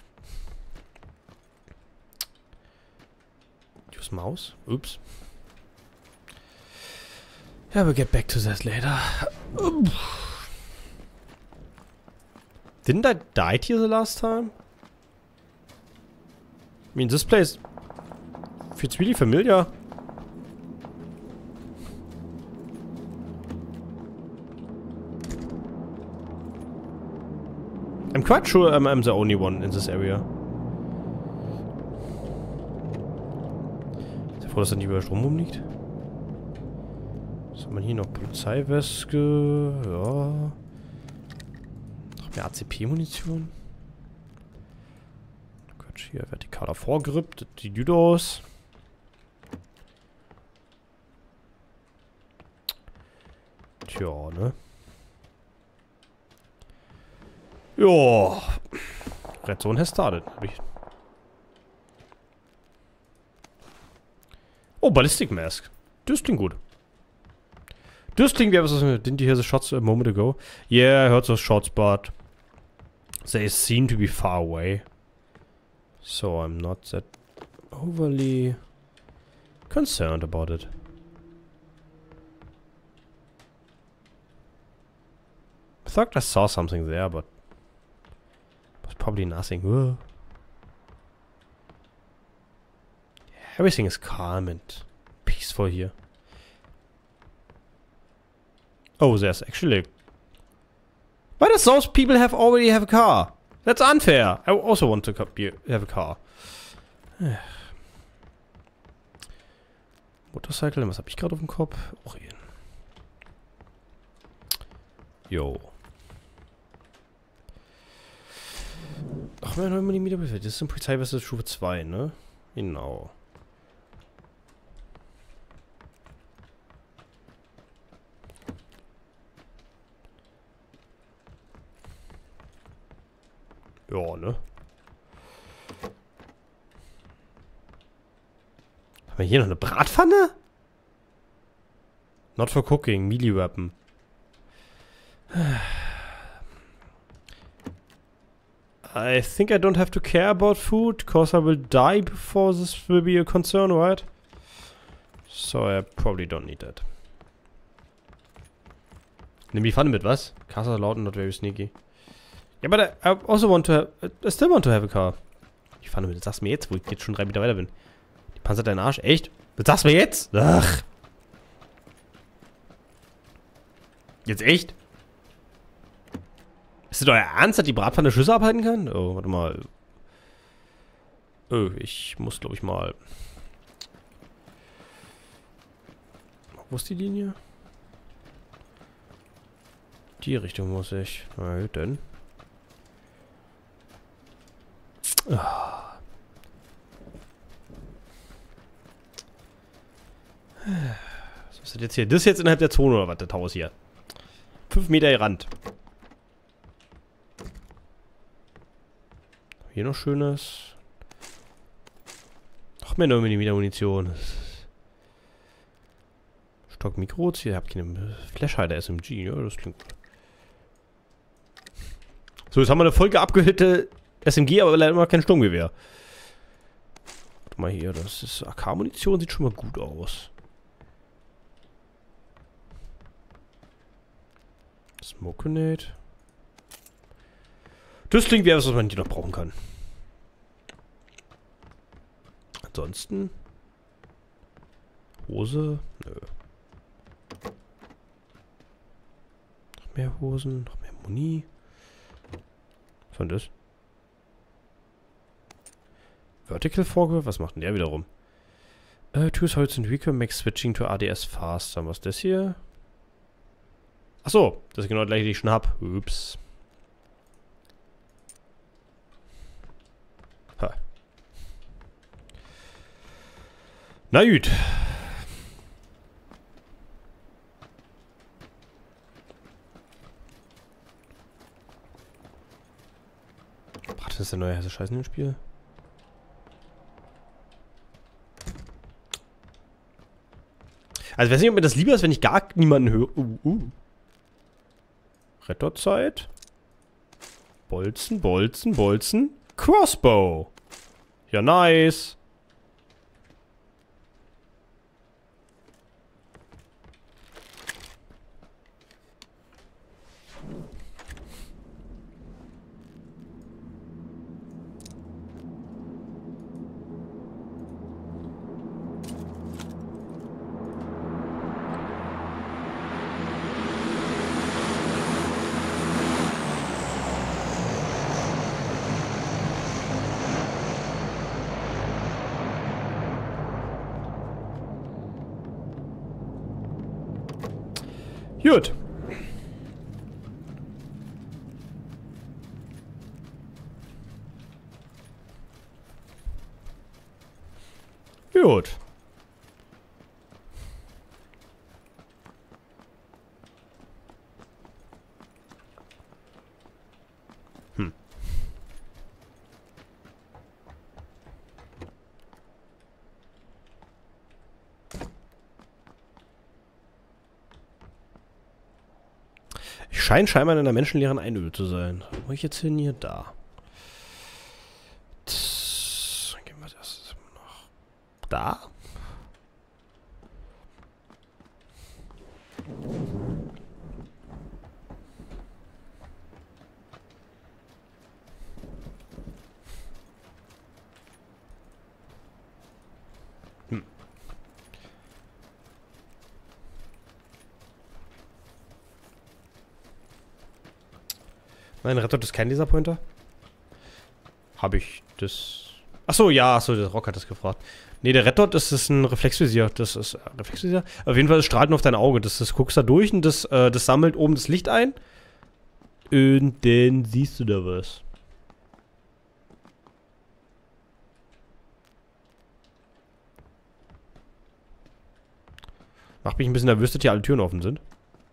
Use Maus. Ups. Yeah, we'll get back to that later. Didn't I die here the last time? I mean, this place feels really familiar. I'm quite sure I'm, I'm the only one in this area. Ist ja froh, dass da nicht über Strom rumliegt. Was haben wir hier noch? Polizeiweste. Ja. Noch mehr A C P-Munition. Quatsch, hier vertikaler Vorgrip. Die Judos. Tja, ne? Ja. Red Zone has started. Hab ich. Oh, Ballistic Mask. Das klingt gut. Das klingt wie was. Didn't you hear the shots a moment ago? Yeah, I heard those shots, but they seem to be far away. So I'm not that overly concerned about it. I thought I saw something there, but probably nothing. Whoa. Everything is calm and peaceful here. Oh, there's actually... Why does those people have already have a car? That's unfair. I also want to be, have a car. Motorcycle, was habe ich gerade auf dem Kopf? Auch hier. Jo. Ach, neun Millimeter. Das ist ein Polizeiweste Stufe zwei, ne? Genau. Ja, ne? Haben wir hier noch eine Bratpfanne? Not for cooking, Melee Weapon. I think I don't have to care about food, cause I will die before this will be a concern, right? So I probably don't need that. Nimm die Pfanne mit, was? Cars are loud and not very sneaky. Ja, but I, I also want to have, I still want to have a car. Die Pfanne mit, das sagst du mir jetzt, wo ich jetzt schon drei Meter weiter bin. Die panzert deinen Arsch, echt? Das sagst du mir jetzt? Ach. Jetzt echt? Ist das euer Ernst, dass die Bratpfanne Schüsse abhalten kann? Oh, warte mal. Oh, ich muss, glaube ich, mal... Wo ist die Linie? Die Richtung muss ich. Na gut, dann. Ah. Was ist das jetzt hier? Das ist jetzt innerhalb der Zone oder was? Das Haus hier. Fünf Meter Rand. Hier noch Schönes. Noch mehr neun Millimeter Munition. Stock Mikros. Hier habt ihr eine Flashhider S M G. Ja, das klingt gut. So, jetzt haben wir eine Folge abgehüllte S M G, aber leider immer kein Sturmgewehr. Warte mal hier, das ist A K-Munition, sieht schon mal gut aus. Smoke Grenade. Das klingt wie etwas, was man hier noch brauchen kann. Ansonsten. Hose? Nö. Noch mehr Hosen, noch mehr Muni. Was war denn das? Vertical Vorgriff? Was macht denn der wiederum? Uh, choose how it's in weaker, make switching to A D S faster. Was ist das hier? Achso, das ist genau das gleiche, die ich schon hab. Ups. Ha. Na gut. Boah, das ist der neue heiße Scheiß in dem Spiel. Also, ich weiß nicht, ob mir das lieber ist, wenn ich gar niemanden höre. Uh, uh. Retterzeit. Bolzen, Bolzen, Bolzen. Crossbow. Ja, nice. Gut. Gut. Hm. Ich scheine scheinbar in einer menschenleeren Einöde zu sein. Wo ich jetzt hin hier? Da. Tss, dann gehen wir das noch. Da? Hm. Nein, Red Dot ist kein Laserpointer. Habe ich das... Achso, ja, achso, der Rock hat das gefragt. Nee, der Red Dot, das ist ein Reflexvisier. Das ist äh, Reflexvisier. Auf jeden Fall, es strahlt nur auf dein Auge. Das, das guckst da durch und das, äh, das sammelt oben das Licht ein. Und dann siehst du da was. Macht mich ein bisschen nervös, dass hier alle Türen offen sind.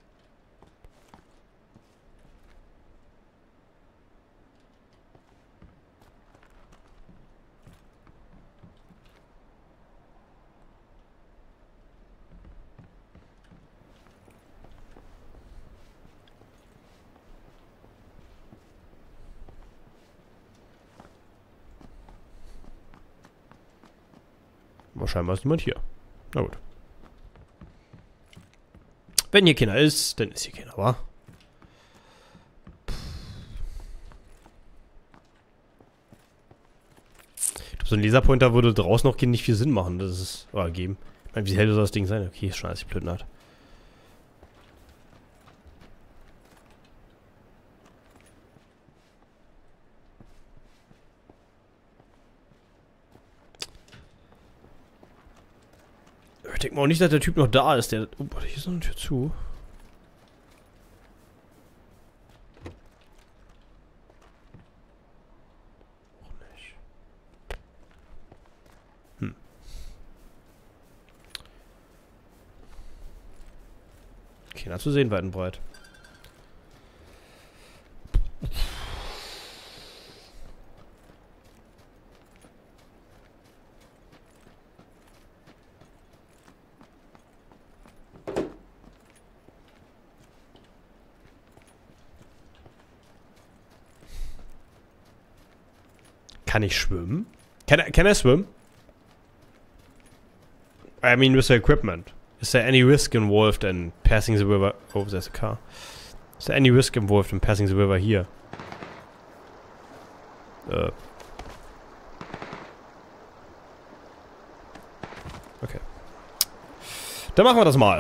Aber scheinbar ist niemand hier. Na gut. Wenn hier keiner ist, dann ist hier keiner, wa? Ich glaube, so ein Laserpointer würde draußen noch nicht viel Sinn machen. Das ist... Oder geben. Ich meine, wie hell soll das Ding sein? Okay, ist schon alles blöd naht. Ich denke mal auch nicht, dass der Typ noch da ist. Der. Oh, warte, hier ist noch eine Tür zu. Auch nicht. Hm. Keiner zu sehen, weit und breit. Kann ich schwimmen? Can I, can I swim? I mean, with the equipment. Is there any risk involved in passing the river? Oh, there's a car. Is there any risk involved in passing the river here? Äh. Okay. Dann machen wir das mal.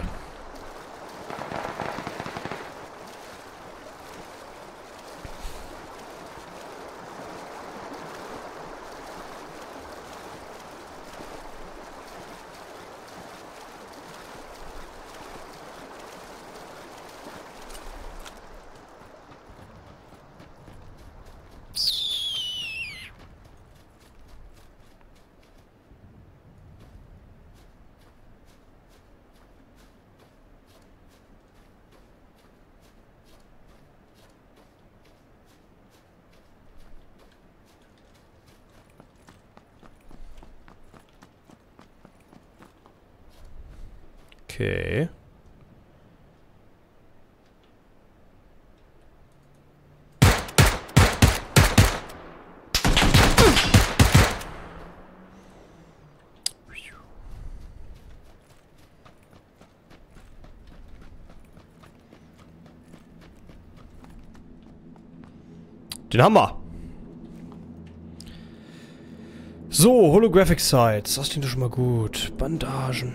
Okay. Den haben wir. So, Holographic Sights. Das klingt doch schon mal gut. Bandagen.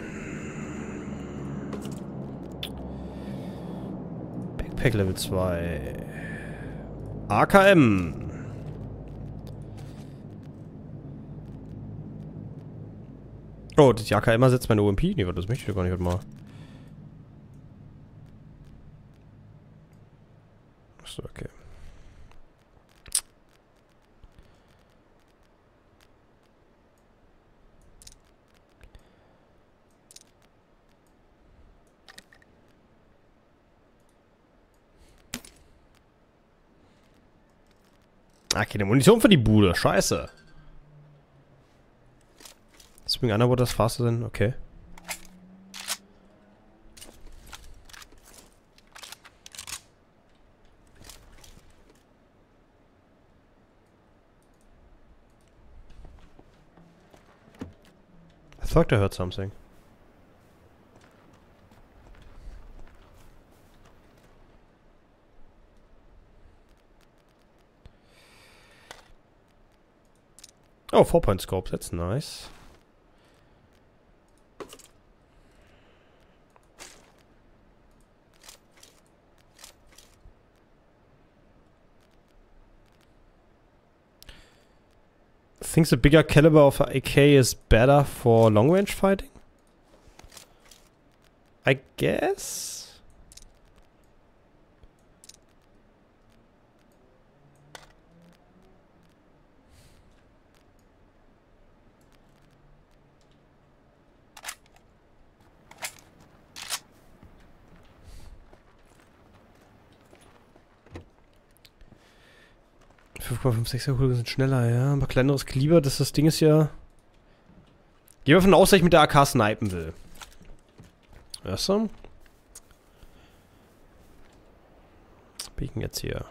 Backpack Level zwei. A K M. Oh, die A K M ersetzt meine O M P? Nee, das möchte ich doch gar nicht heute mal. Achso, okay. Ah, keine Munition für die Bude. Scheiße. Swing Underwater ist faster than... Okay. I thought I heard something. Oh, four-point scope, that's nice. Think the bigger caliber of A K is better for long-range fighting? I guess? fünf Komma fünf sechs Kugeln sind schneller, ja. Aber kleineres Kaliber, das, das Ding ist ja... Gehen wir davon aus, dass ich mit der A K snipen will. Erster. Bin ich denn jetzt hier?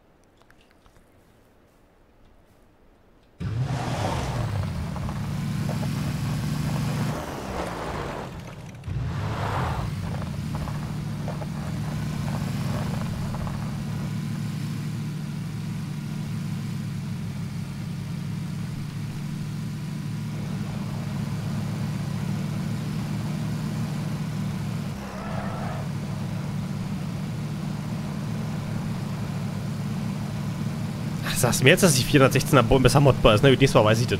Sagst du mir jetzt, dass die vierhundertsechzehner Bombe besser modbar ist? Na, nächstes Mal weiß ich das.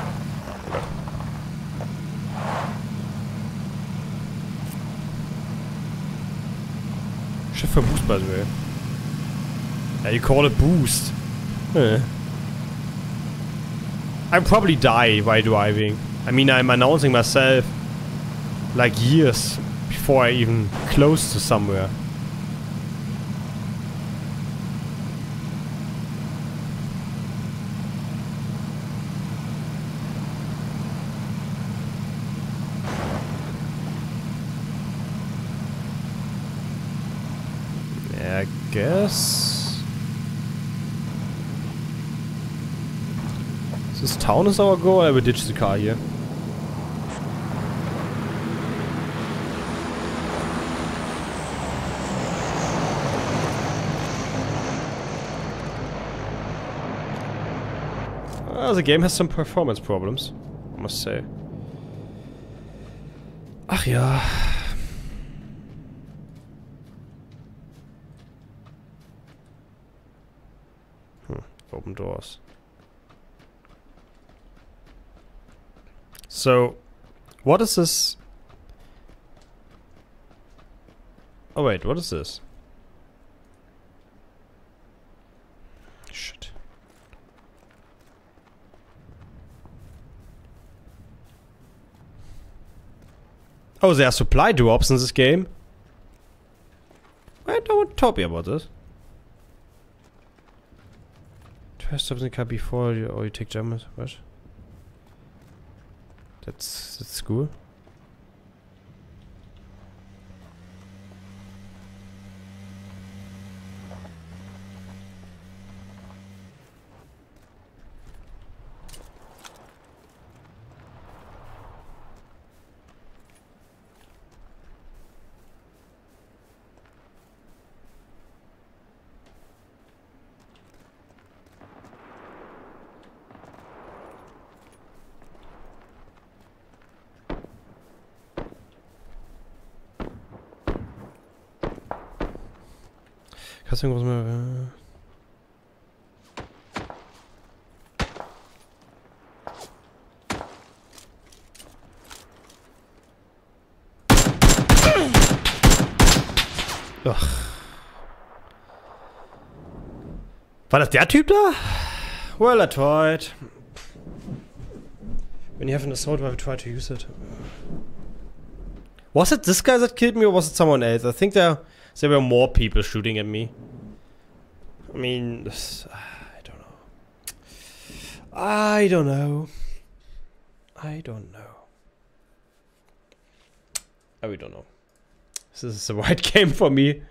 Schiff für Boost, by the way. Yeah, you call it boost. Eh. I'll probably die while driving. I mean, I'm announcing myself like years before I even close to somewhere. I guess. Is this town is our goal? I will ditch the car here. Uh, the game has some performance problems, I must say. Ach ja. Open doors. So, what is this? Oh wait, what is this? Shit. Oh, there are supply drops in this game? I don't want to talk about this. First stop in the car before you, or you take jumpers. What? That's that's cool. Kannst du irgendwas mal... Ach. War das der Typ da? Well, I tried. When you have an assault rifle, try to use it. Was it this guy that killed me or was it someone else? I think there, there were more people shooting at me. I mean, this, I don't know. I don't know. I don't know. I really don't know. This is the right game for me.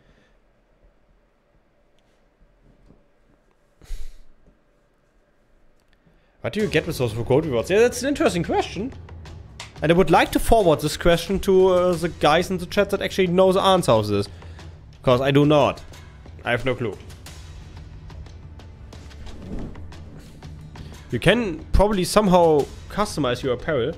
What do you get with those gold rewards? Yeah, that's an interesting question. And I would like to forward this question to uh, the guys in the chat that actually know the answer of this. Because I do not. I have no clue. You can probably somehow customize your apparel.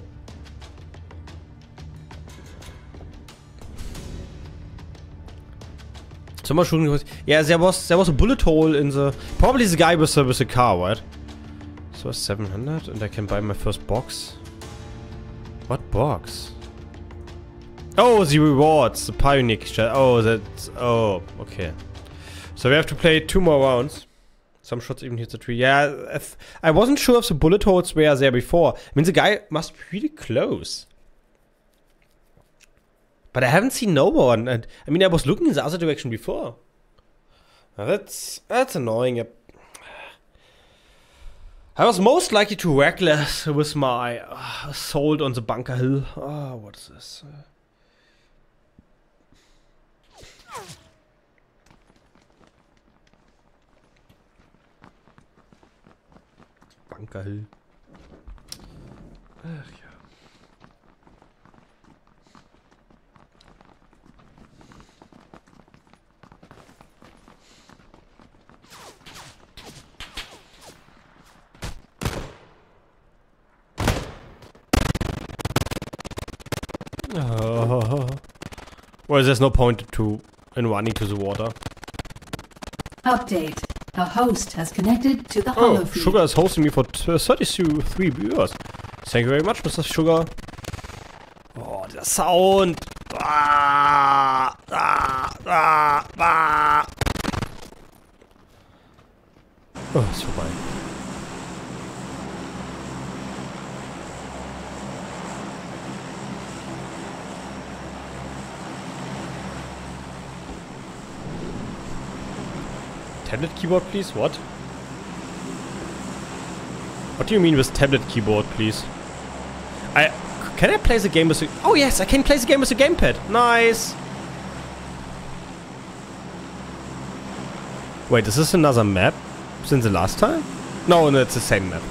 Someone shooting was... Yeah, there was, there was a bullet hole in the... Probably the guy with the, with the car, right? So seven hundred and I can buy my first box. What box? Oh, the rewards, the Pioneer chat. Oh, that's... Oh, okay. So we have to play two more rounds. Some shots even hit the tree. Yeah, if, I wasn't sure if the bullet holes were there before. I mean, the guy must be really close. But I haven't seen no one. And I mean, I was looking in the other direction before. Now that's that's annoying. I was most likely too reckless with my uh, assault on the Bunker Hill. Oh, what is this? Uh, Bunker Hill. Ach ja. Oh. Well, there's no point to in running to the water. Update. A host has connected to the Oh, holofeed. Sugar is hosting me for thirty-three viewers. Thank you very much, Mister Sugar. Oh, der Sound. Ah, ah, ah, ah. Oh, ist vorbei. Tablet keyboard, please? What? What do you mean with tablet keyboard, please? I... Can I play the game with the... Oh yes, I can play the game with the gamepad. Nice! Wait, is this another map? Since the last time? No, no, it's the same map.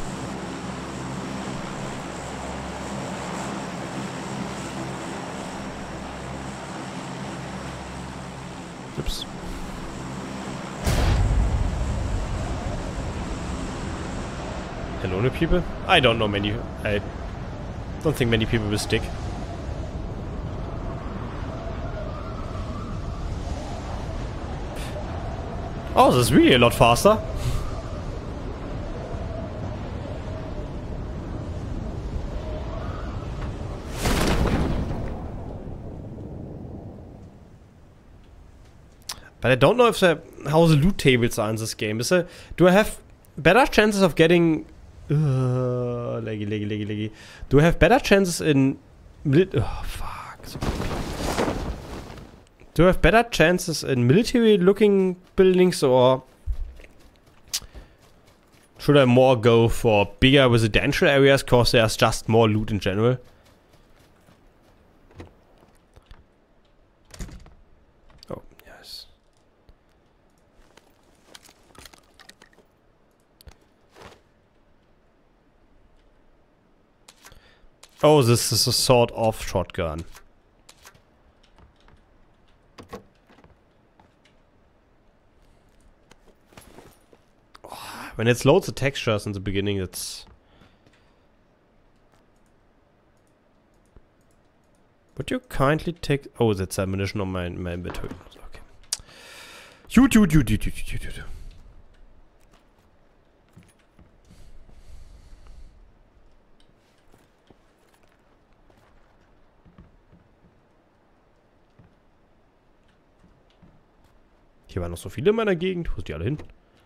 Oops. Hello, new people? I don't know many. I don't think many people will stick. Oh, this is really a lot faster. But I don't know if the, how the loot tables are in this game. Is there, do I have better chances of getting... Uh, leggy, leggy, leggy, leggy. Do I have better chances in... Oh, fuck. Do I have better chances in military-looking buildings, or... Should I more go for bigger residential areas, cause there's just more loot in general? Oh, yes. Oh, this is a sort of shotgun. When it loads the textures in the beginning, it's... Would you kindly take... Oh, that's ammunition on my, my inventory. Okay. Jut, jut, jut, jut, jut, jut, jut. Hier waren noch so viele in meiner Gegend. Wo sind die alle hin?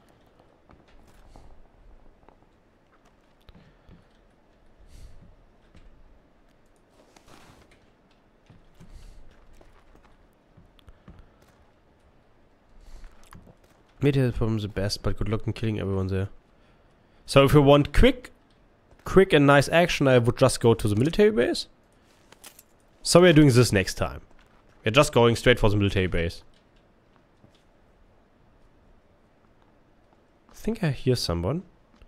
Media is probably the best, but good luck in killing everyone there. So if you want quick, quick and nice action, I would just go to the military base. So we are doing this next time. We're just going straight for the military base. I think I hear someone.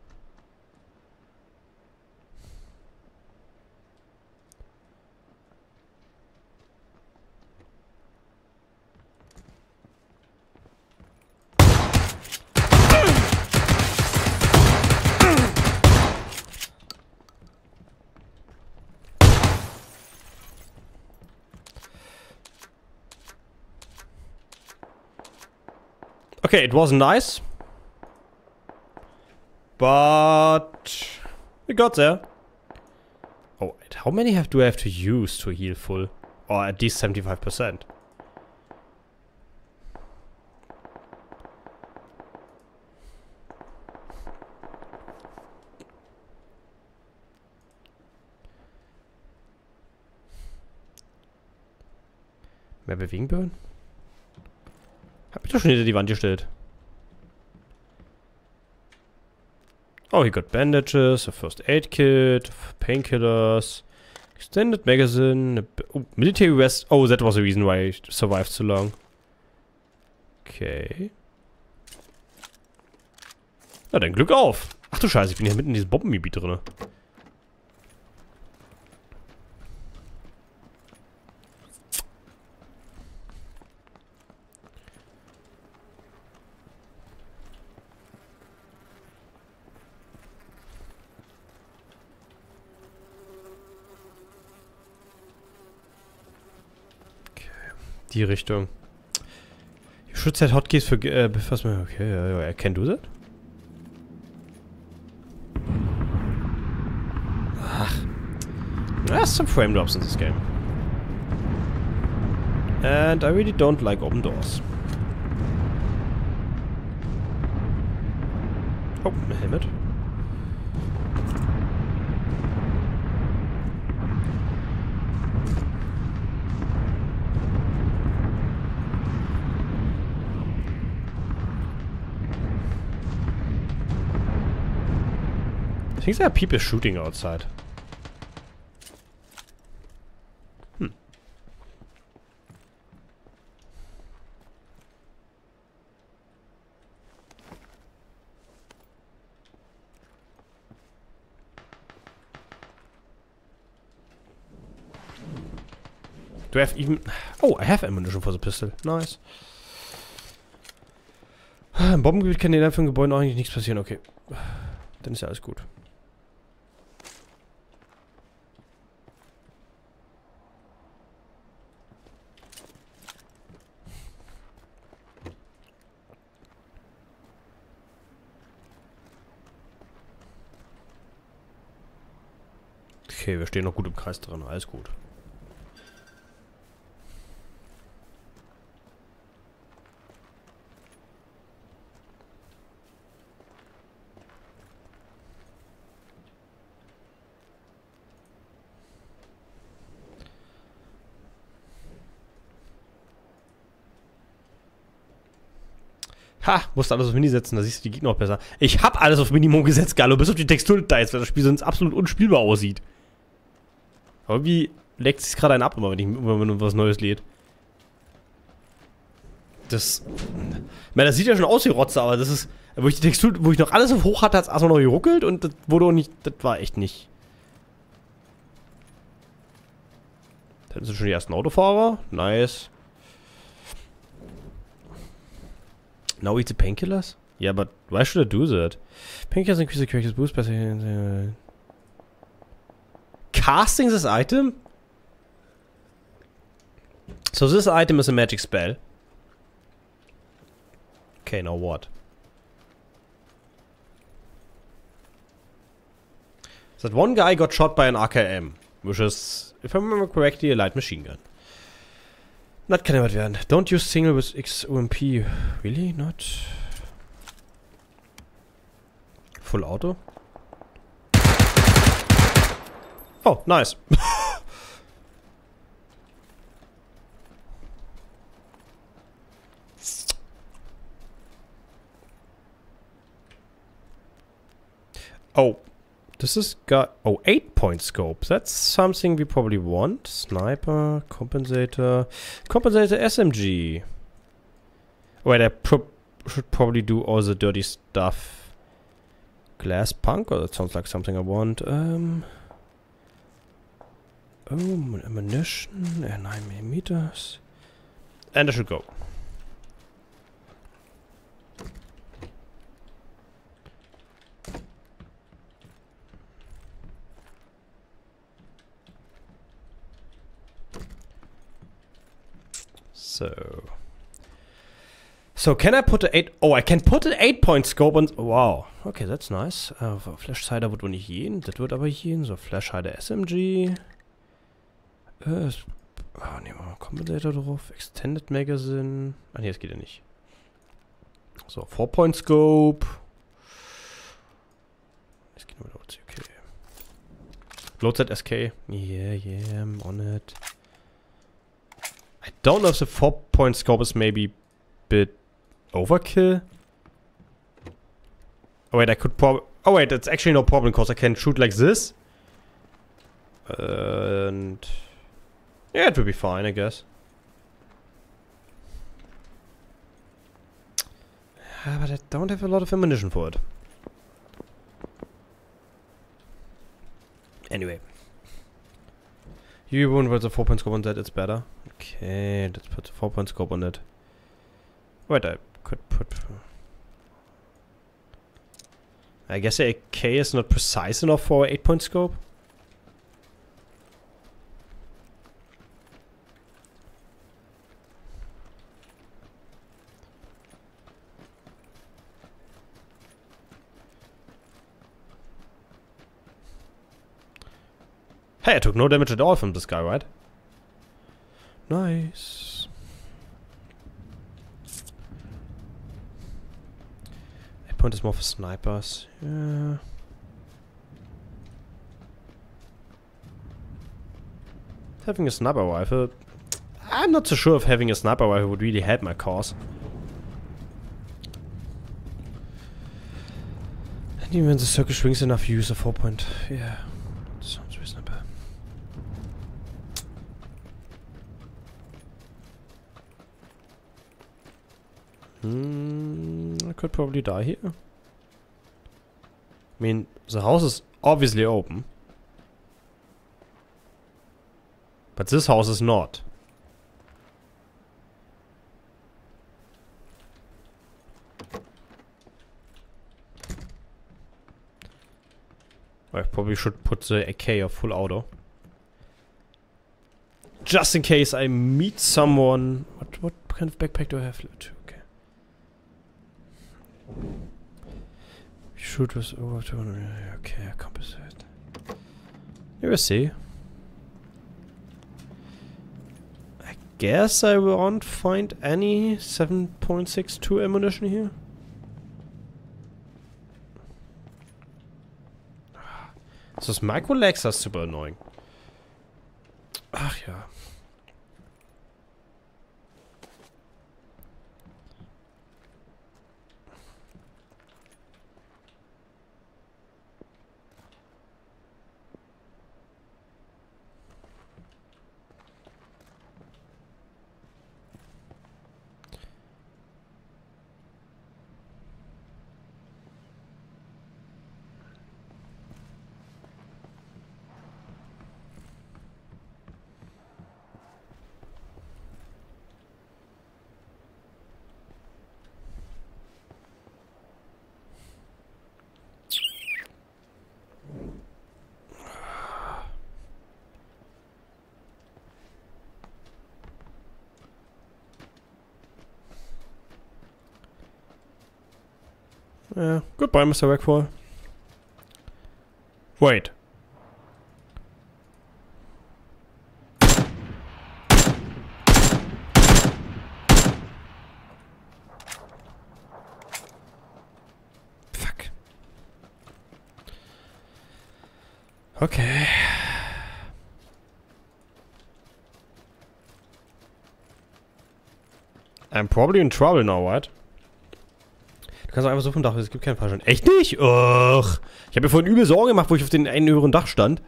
Okay, it was nice. But we got there. Oh, how many have do I have to use to heal full? Or at least seventy-five percent. Mehr bewegen können? Hab ich doch schon hinter die Wand gestellt. Oh, he got bandages, a first aid kit, painkillers, extended magazine, oh, military vest. Oh, that was the reason why I survived so long. Okay. Na dann Glück auf. Ach du Scheiße, ich bin hier mitten in diesem Bombengebiet drin. Die Richtung. You should set hotkeys for uh, was man. Okay, ja, ja, can do that. Ach. There's some frame drops in this game. And I really don't like open doors. Oh, a helmet. I think there are people shooting outside. Hm. Do I have even... Oh, I have ammunition for the pistol. Nice. Im Bombengebiet kann den von Gebäuden auch eigentlich nichts passieren. Okay. Dann ist ja alles gut. Okay, wir stehen noch gut im Kreis drin, alles gut. Ha, musst alles auf Mini setzen, da siehst du die Gegner auch besser. Ich hab alles auf Minimum gesetzt, Gallo, bis auf die Texturdetails, weil das Spiel sonst absolut unspielbar aussieht. Irgendwie leckt sich gerade einen ab, immer wenn, ich, wenn man was Neues lädt. Das... Ich meine, das sieht ja schon aus wie Rotze, aber das ist... Wo ich die Textur, wo ich noch alles auf hoch hatte, hat es erstmal noch geruckelt und das wurde auch nicht... Das war echt nicht... Da sind schon die ersten Autofahrer. Nice. Now eat the painkillers? Yeah, but why should I do that? Painkillers increase the character's boost by... Casting this item? So this item is a magic spell. Okay, now what? That one guy got shot by an R K M, which is, if I remember correctly, a light machine gun. Not kann ja was werden. Don't use single with X O M P. Really? Not? Full auto? Oh, nice. Oh, this has got, oh, eight point scope. That's something we probably want. Sniper, compensator, compensator S M G. Wait, I pro should probably do all the dirty stuff. Glass punk, oh, that sounds like something I want. Um, oh, ammunition, uh, nine millimeters. And I should go. So, so can I put a eight? Oh, I can put an eight-point scope on. Wow. Okay, that's nice. Uh, Flashhider wird wohl nicht gehen. Das wird aber gehen. So, Flashhider S M G. Äh, oh, nehmen wir mal Compensator drauf. Extended Magazine. Ah, nee, das geht ja nicht. So, four-point scope. Das geht nur mit okay. Loadset S K. Yeah, yeah, I'm on it. I don't know if the four-point scope is maybe a bit overkill. Oh wait, I could probably... Oh wait, that's actually no problem because I can shoot like this. And... yeah, it will be fine, I guess. Ah, but I don't have a lot of ammunition for it. Anyway. You won't put the four-point scope on that, it's better. Okay, let's put the four-point scope on it. Wait, I could put... I guess a A K is not precise enough for an eight-point scope. Hey, I took no damage at all from this guy, right? Nice. Eight point is more for snipers. Yeah. Having a sniper rifle... I'm not so sure if having a sniper rifle would really help my cause. And even when the circle shrinks enough, you use a four point. Yeah. Sounds reasonable. Hmm, I could probably die here. I mean, the house is obviously open. But this house is not. I probably should put the A K or full auto. Just in case I meet someone. What what kind of backpack do I have? Two, okay. Shoot was over two hundred. Okay, compensate. You will see. I guess I won't find any seven point six two ammunition here. This micro lags are super annoying. Ach ja. Yeah. Goodbye, Mister Wreckfall. Wait. Fuck. Okay. I'm probably in trouble now, right? Du kannst doch einfach so vom Dach, es gibt keinen Fahrschein. Echt nicht? Ugh. Ich habe mir vorhin übel Sorgen gemacht, wo ich auf den einen höheren Dach stand.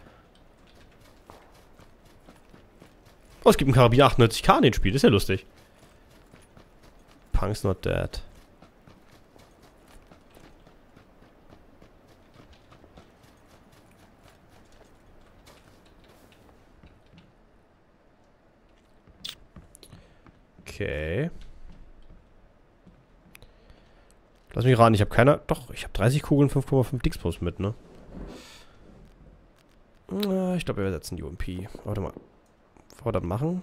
Oh, es gibt einen Karabiner achtundneunzig K in dem Spiel, das ist ja lustig. Punk's not dead. Okay. Lass mich ran, ich habe keine... Doch, ich habe dreißig Kugeln, fünf Komma fünf Dixpos mit, ne? Äh, ich glaube, wir setzen die U M P. Warte mal. Bevor wir das machen...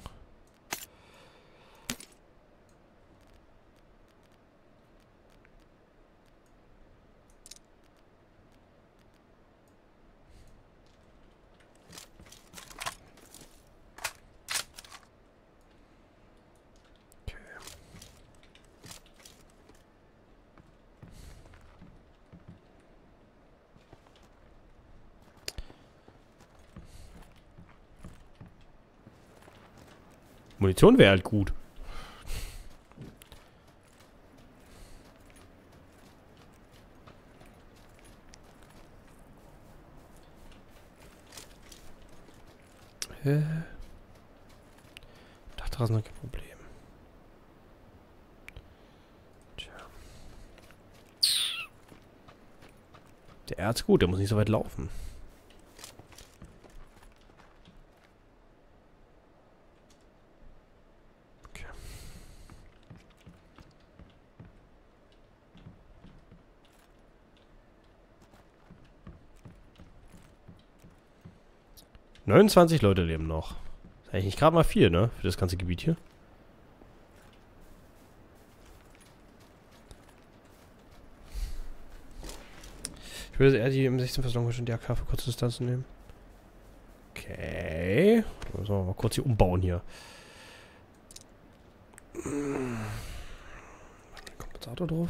Munition wäre halt gut. Äh. Dachterrassen noch kein Problem. Tja. Der Erz gut, der muss nicht so weit laufen. neunundzwanzig Leute leben noch. Ist eigentlich nicht gerade mal viel, ne? Für das ganze Gebiet hier. Ich würde eher die M sechzehn Versorgung und die A K für kurze Distanzen nehmen. Okay. Dann müssen wir mal kurz hier umbauen hier. Kompensator drauf.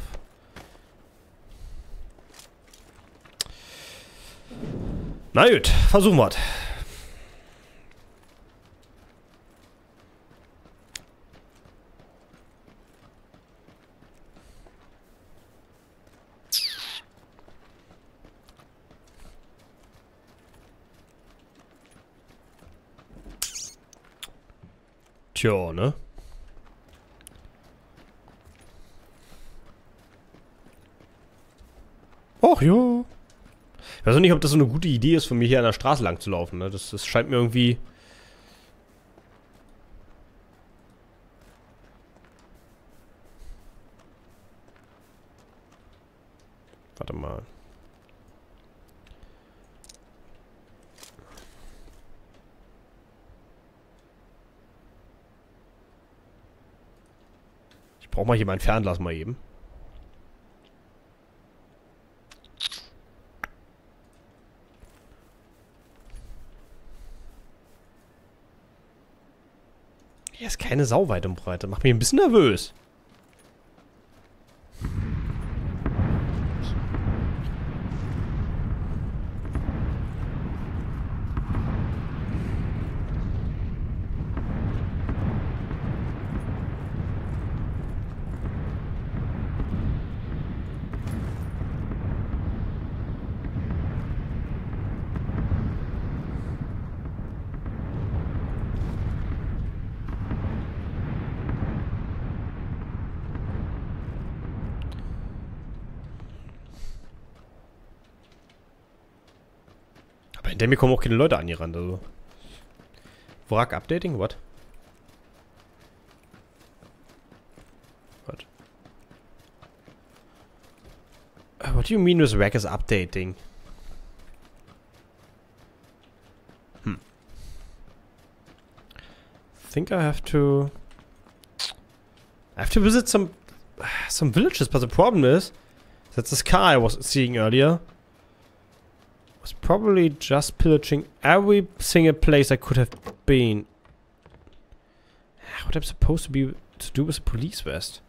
Na gut, versuchen wir es. Tja, ne? Och, ja. Ich weiß auch nicht, ob das so eine gute Idee ist, von mir hier an der Straße lang zu laufen, ne? Das, das scheint mir irgendwie... Warte mal. Ich brauche mal hier mein Fernglas mal eben. Hier ist keine Sau weit und breit. Das macht mich ein bisschen nervös. Hinter mir kommen auch keine Leute angerannt, also. Wrack Updating? What? What? Uh, what do you mean with Wrack is updating? Hm. I think I have to... I have to visit some... some villages, but the problem is... That's this car I was seeing earlier. Was probably just pillaging every single place I could have been. What I'm supposed to be to do with a police vest?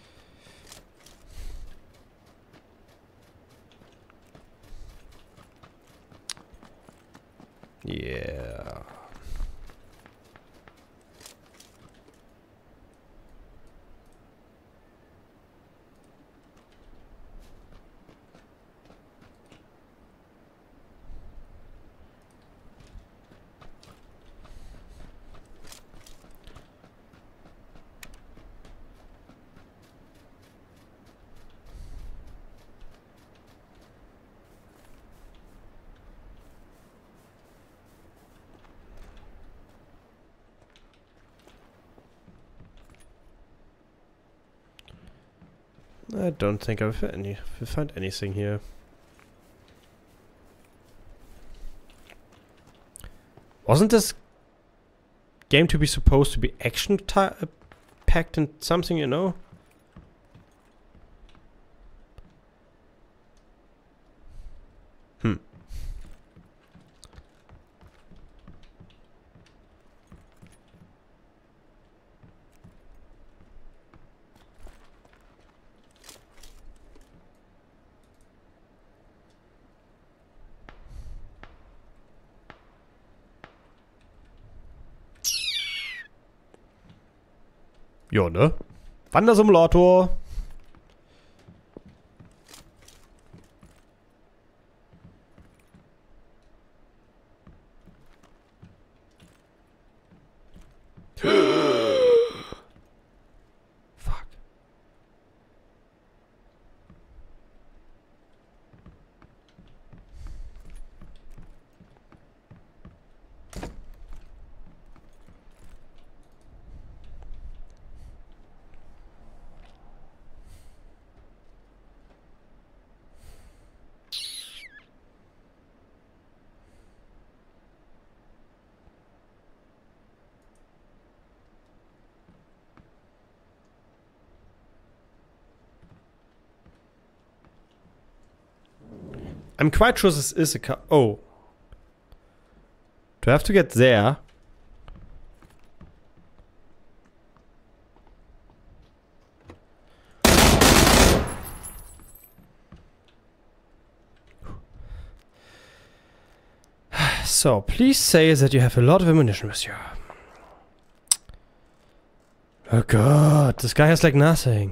Yeah. I don't think I've any, we'll find anything here. Wasn't this game to be supposed to be action uh, packed and something, you know? Hmm. Ja, ne? Wandersimulator. Fuck. I'm quite sure this is a car. Oh. Do I have to get there? So, please say that you have a lot of ammunition with you. Oh god, this guy has like nothing.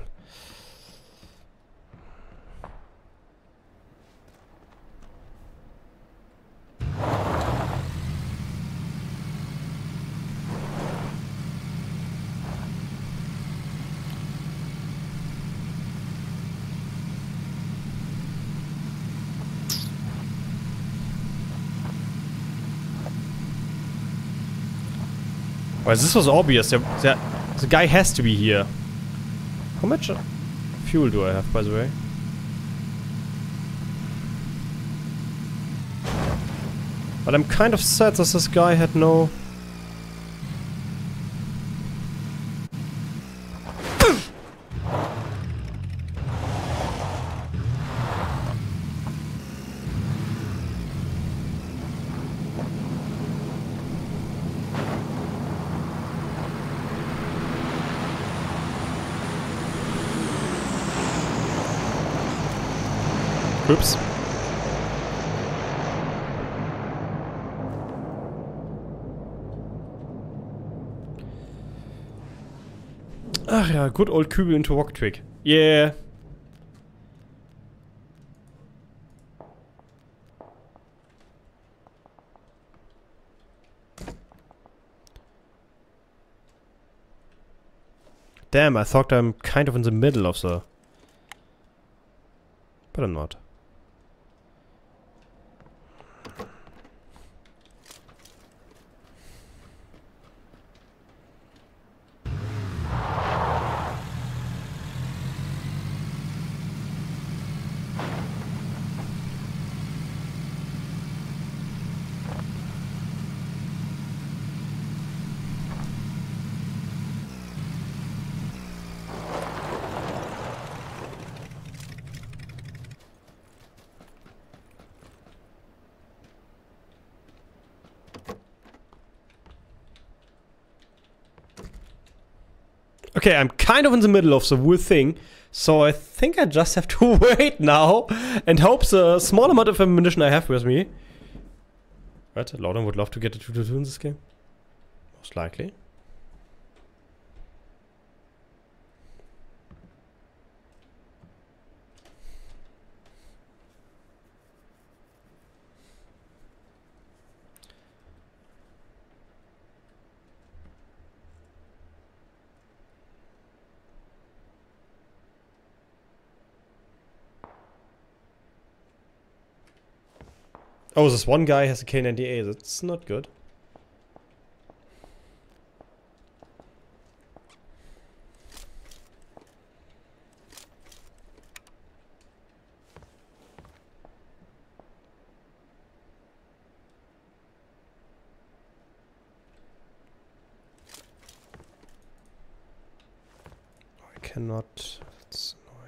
Well, this was obvious. The, the, the guy has to be here. How much fuel do I have, by the way? But I'm kind of sad that this guy had no... Oops. Ach ja, good old Kübel into Rock Trick. Yeah. Damn, I thought I'm kind of in the middle of the... But I'm not. Okay, I'm kind of in the middle of the whole thing. So I think I just have to wait now and hope the small amount of ammunition I have with me. Right, Loudon would love to get a two two two in this game. Most likely. Oh, this one guy has a K ninety-eight. That's not good. Oh, I cannot. That's annoying.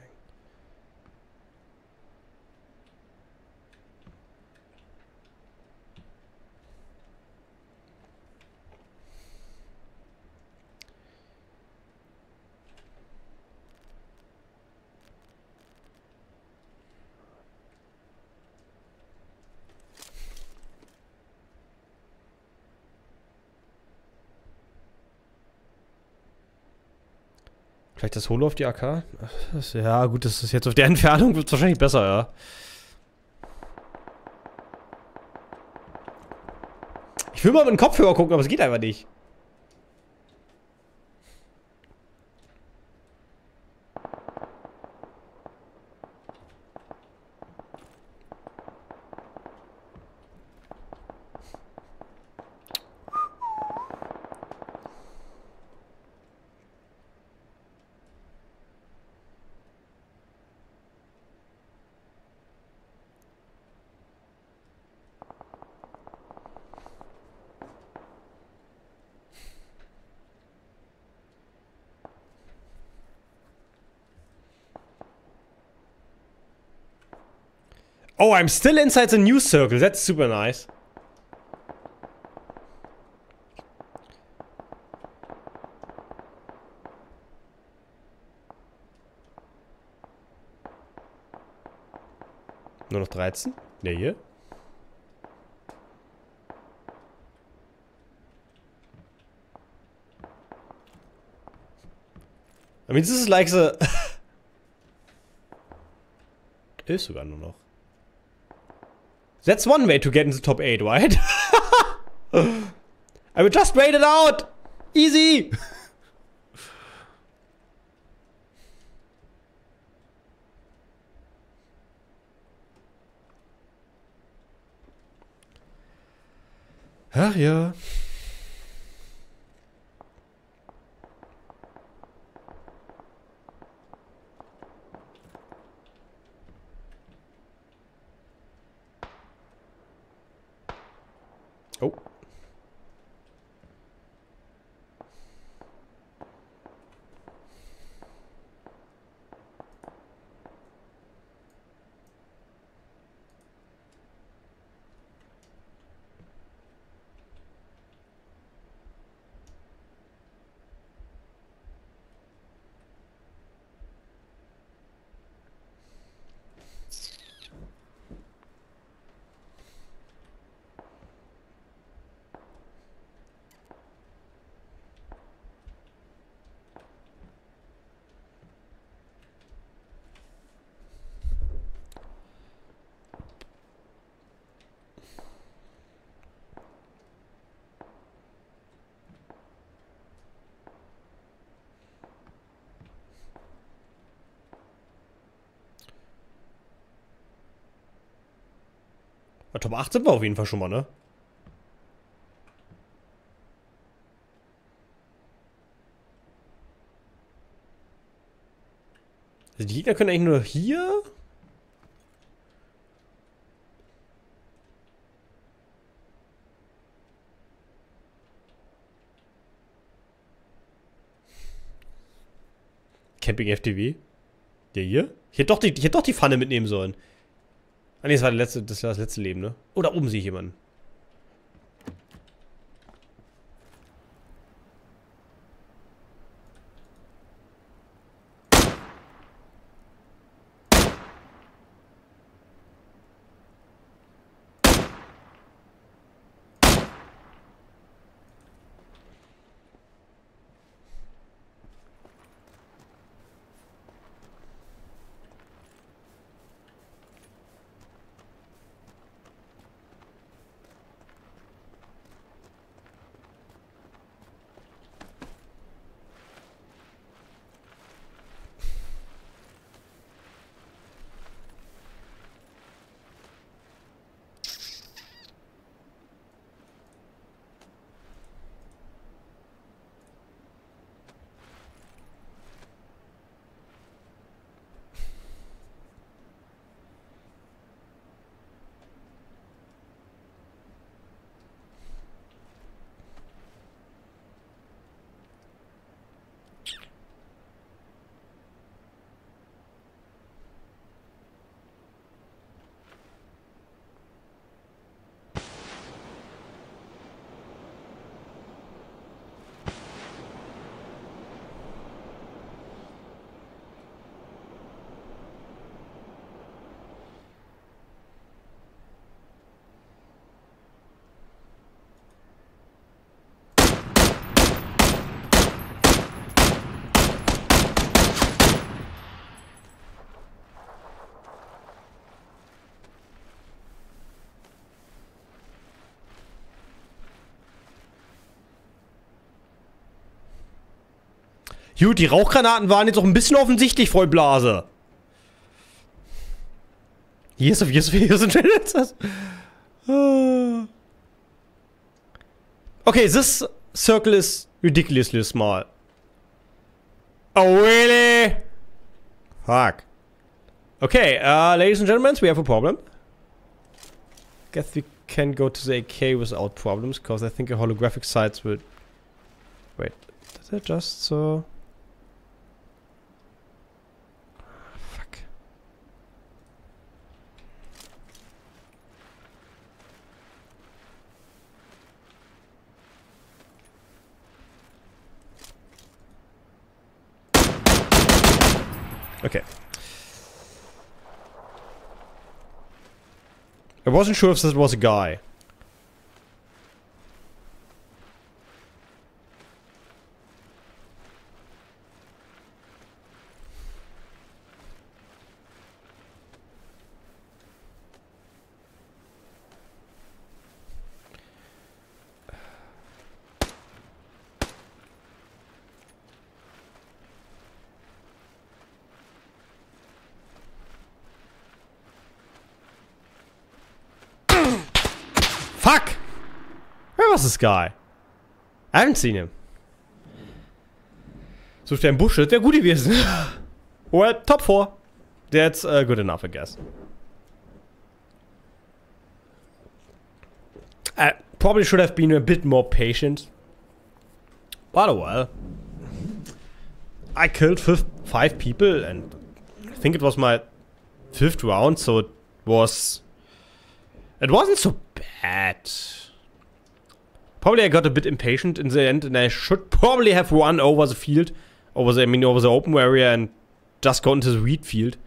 Vielleicht das Holo auf die A K? Ach, das, ja, gut, das ist jetzt auf der Entfernung, wird es wahrscheinlich besser, ja. Ich will mal mit dem Kopfhörer gucken, aber es geht einfach nicht. Oh, I'm still inside the news circle. That's super nice. Nur noch dreizehn? Der hier? I mean, this is like the... Ist sogar nur noch. That's one way to get in the top eight, right? I will just wait it out! Easy! Ach ja. Oh. Top acht sind wir auf jeden Fall schon mal, ne? Also die Gegner können eigentlich nur hier... Camping F T W? Der hier? Ich hätte doch die, ich hätte doch die Pfanne mitnehmen sollen. Ah ne, das war, der letzte, das war das letzte Leben, ne? Oh, da oben sehe ich jemanden. Gut, die Rauchgranaten waren jetzt auch ein bisschen offensichtlich, Vollblase. Years of years of years of years. Okay, this circle is ridiculously small. Oh, really? Fuck. Okay, uh, ladies and gentlemen, we have a problem. Guess we can go to the A K without problems, because I think a holographic sights will... Wait, did I just so... Fuck. Okay. I wasn't sure if this was a guy. Fuck! Where was this guy? I haven't seen him. Sucht er im Busch? Das wäre gut gewesen. Well, top four. That's uh, good enough, I guess. I probably should have been a bit more patient. But oh well. I killed fifth, five people and I think it was my fifth round, so it was... It wasn't so bad. Probably I got a bit impatient in the end and I should probably have run over the field. Over the, I mean, over the open area and just go into the wheat field.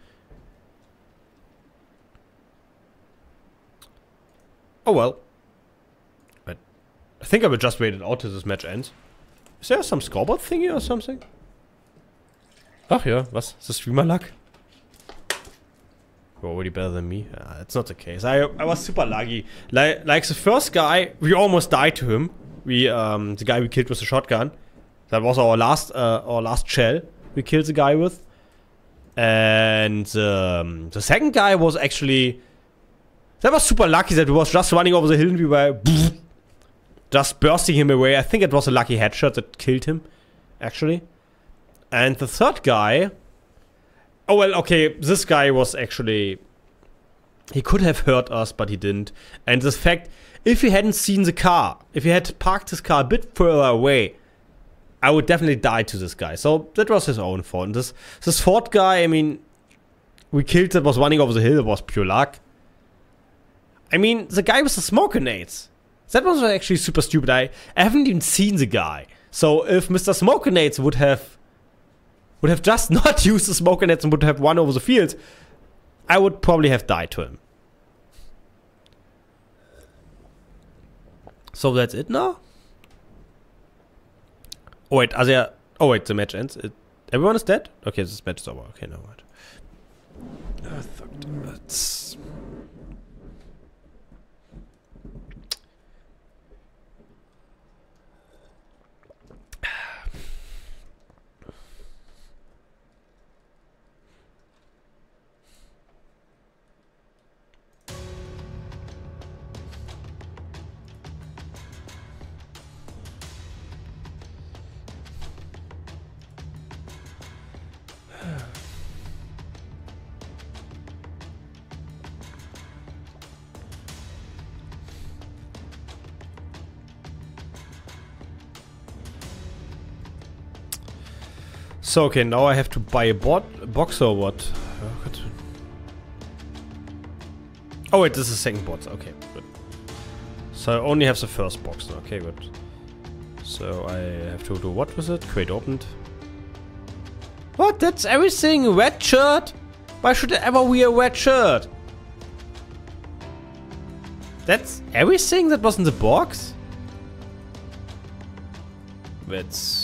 Oh well. But I think I will just wait it out till this match ends. Is there some scoreboard thingy or something? Ach ja, was? Ist das Streamer Luck? You're already better than me. Uh, that's not the case. I I was super lucky. Like like the first guy, we almost died to him. We um the guy we killed with the shotgun. That was our last uh, our last shell we killed the guy with. And um, the second guy was actually that was super lucky that he was just running over the hill and we were just bursting him away. I think it was a lucky headshot that killed him, actually. And the third guy. Oh, well, okay, this guy was actually... He could have hurt us, but he didn't. And the fact, if he hadn't seen the car, if he had parked his car a bit further away, I would definitely die to this guy. So, that was his own fault. And this, this fourth guy, I mean, we killed that was running over the hill, it was pure luck. I mean, the guy with the smoke grenades. That was actually super stupid. I, I haven't even seen the guy. So, if Mister Smoke Grenades would have... would have just not used the smoke grenades and would have run over the field, I would probably have died to him. So that's it now? Oh wait, also yeah, oh wait, the match ends. It, everyone is dead? Okay, this match is over. Okay, no mind. I thought that's... So, okay, now I have to buy a bot box or what? Oh wait, this is the second box. Okay, good. So I only have the first box now. Okay, good. So I have to do what with it? Create opened. What? That's everything? Red shirt? Why should I ever wear a red shirt? That's everything that was in the box? That's...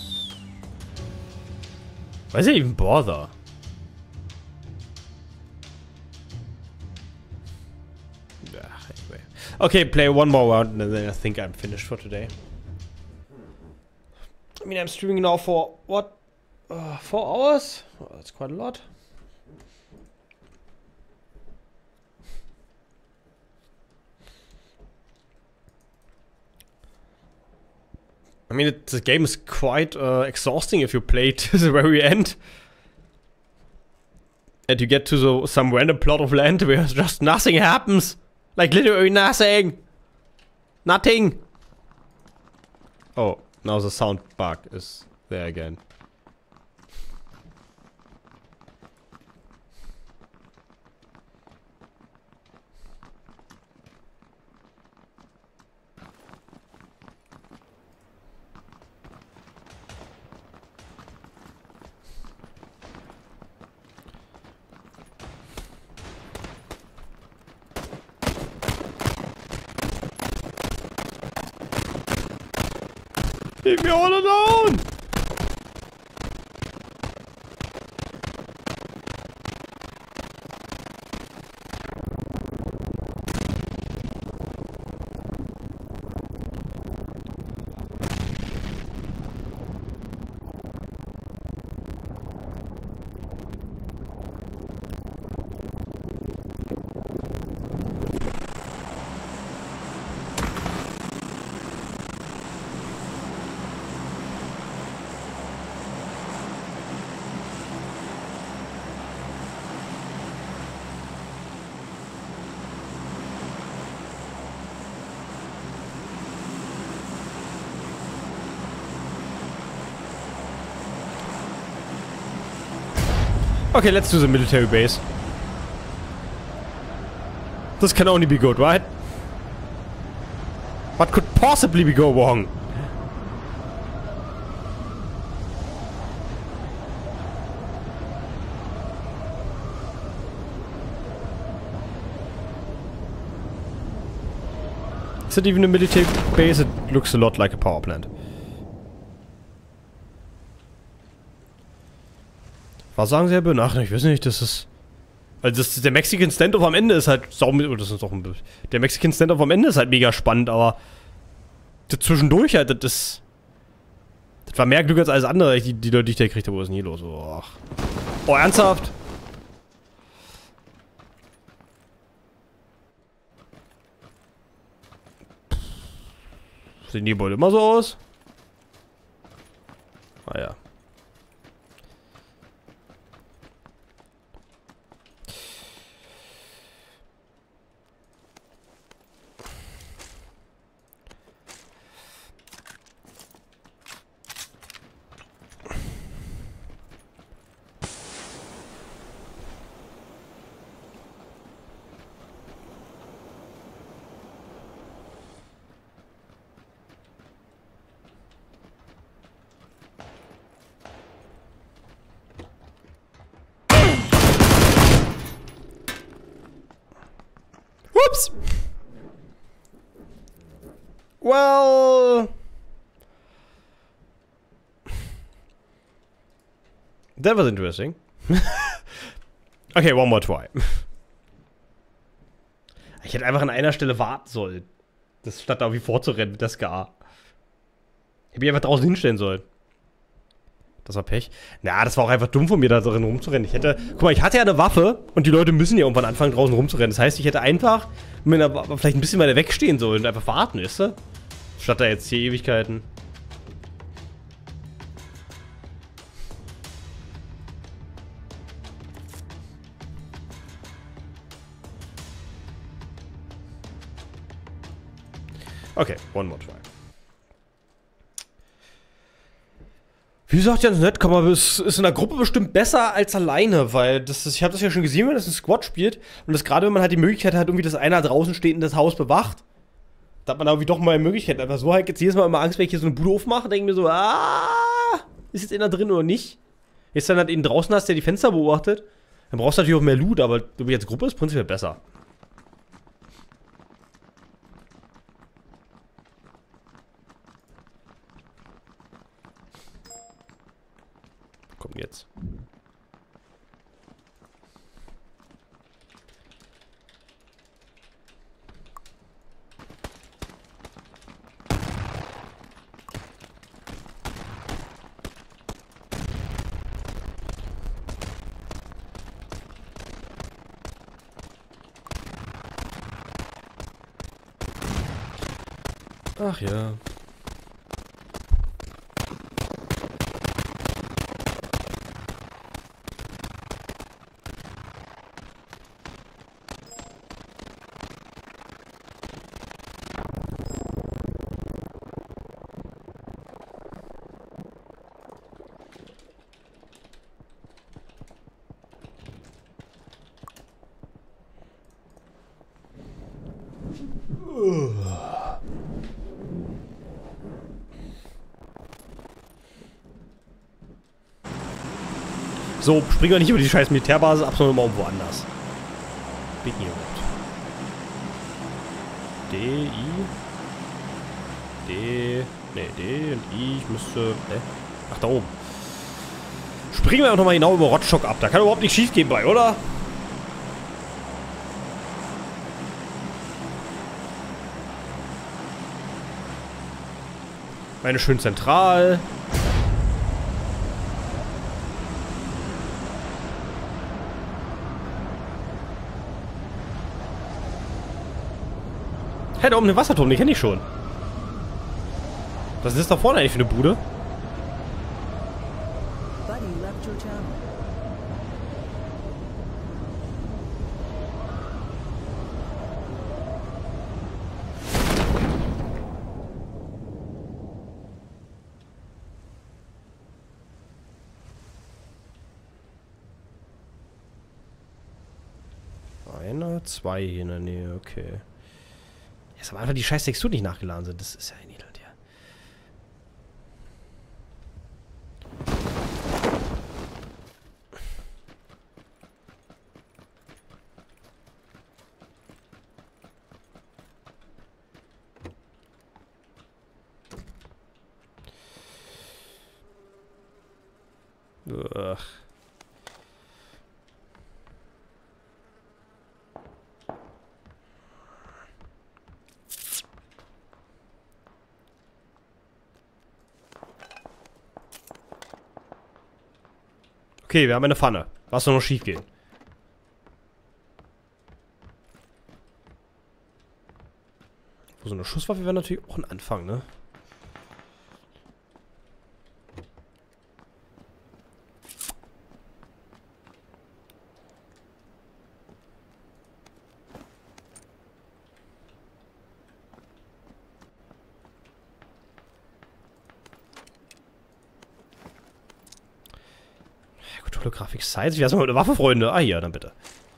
Why does it even bother? Anyway. Okay, play one more round and then I think I'm finished for today. I mean, I'm streaming now for, what, Uh, four hours? Oh, that's quite a lot. I mean, it, the game is quite uh, exhausting if you play to the very end. And you get to the, some random plot of land where just nothing happens. Like literally nothing. Nothing. Oh, now the sound bug is there again. Leave me all alone! Okay, let's do the military base. This can only be good, right? What could possibly be go wrong? Is it even a military base? It looks a lot like a power plant. Was sagen Sie, Herr Böhn? Ach, ich weiß nicht, das ist... Also das, der Mexican Standoff am Ende ist halt... Sau, das ist doch ein, der Mexican Standoff am Ende ist halt mega spannend, aber... Das zwischendurch halt, das ist... Das war mehr Glück als alles andere, die, die Leute, die ich da gekriegt habe. Wo ist denn hier los? Oh, oh ernsthaft? Sehen die Gebäude immer so aus? Ah ja. Whoops! Well... That was interesting. Okay, one more try. Ich hätte einfach an einer Stelle warten sollen. Das statt da wie vorzurennen mit der S K A. Ich hätte mich einfach draußen hinstellen sollen. Das war Pech. Na, das war auch einfach dumm von mir, da drin rumzurennen. Ich hätte... Guck mal, ich hatte ja eine Waffe und die Leute müssen ja irgendwann anfangen, draußen rumzurennen. Das heißt, ich hätte einfach mit einer Waffe vielleicht ein bisschen weiter wegstehen sollen und einfach warten, weißt du? Statt da jetzt hier Ewigkeiten. Okay, one more try. Wie gesagt, ganz nett, kann man, es ist in der Gruppe bestimmt besser als alleine, weil das ist, ich habe das ja schon gesehen, wenn das ein Squad spielt und das gerade, wenn man halt die Möglichkeit hat, irgendwie, dass einer draußen steht und das Haus bewacht, da hat man irgendwie doch mal eine Möglichkeit. Einfach so halt jetzt jedes Mal immer Angst, wenn ich hier so eine Bude aufmache, denke ich mir so, ah, ist jetzt einer drin oder nicht? Jetzt dann halt innen draußen hast, der die Fenster beobachtet, dann brauchst du natürlich auch mehr Loot, aber irgendwie als Gruppe ist prinzipiell besser. Kommt jetzt. Ach ja. So, springen wir nicht über die scheiß Militärbasis ab, sondern mal irgendwo anders. Big New D, I. D. Ne, D und I. Ich müsste. Ne? Ach, da oben. Springen wir einfach nochmal genau über Rostock ab. Da kann überhaupt nicht schief gehen bei, oder? Meine schön zentral. Hey, da oben den Wasserturm, den kenne ich schon. Was ist das da vorne eigentlich für eine Bude? Buddy left your channel. Einer, zwei hier in der Nähe, okay. Jetzt haben einfach die scheiß Texturen nicht nachgeladen sind. Das ist ja ein Elend, ja. Ugh. Okay, wir haben eine Pfanne. Was soll noch schief gehen? So eine Schusswaffe wäre natürlich auch ein Anfang, ne? Grafik Size. Wie heißt denn heute Waffe, Freunde? Ah, hier, dann bitte.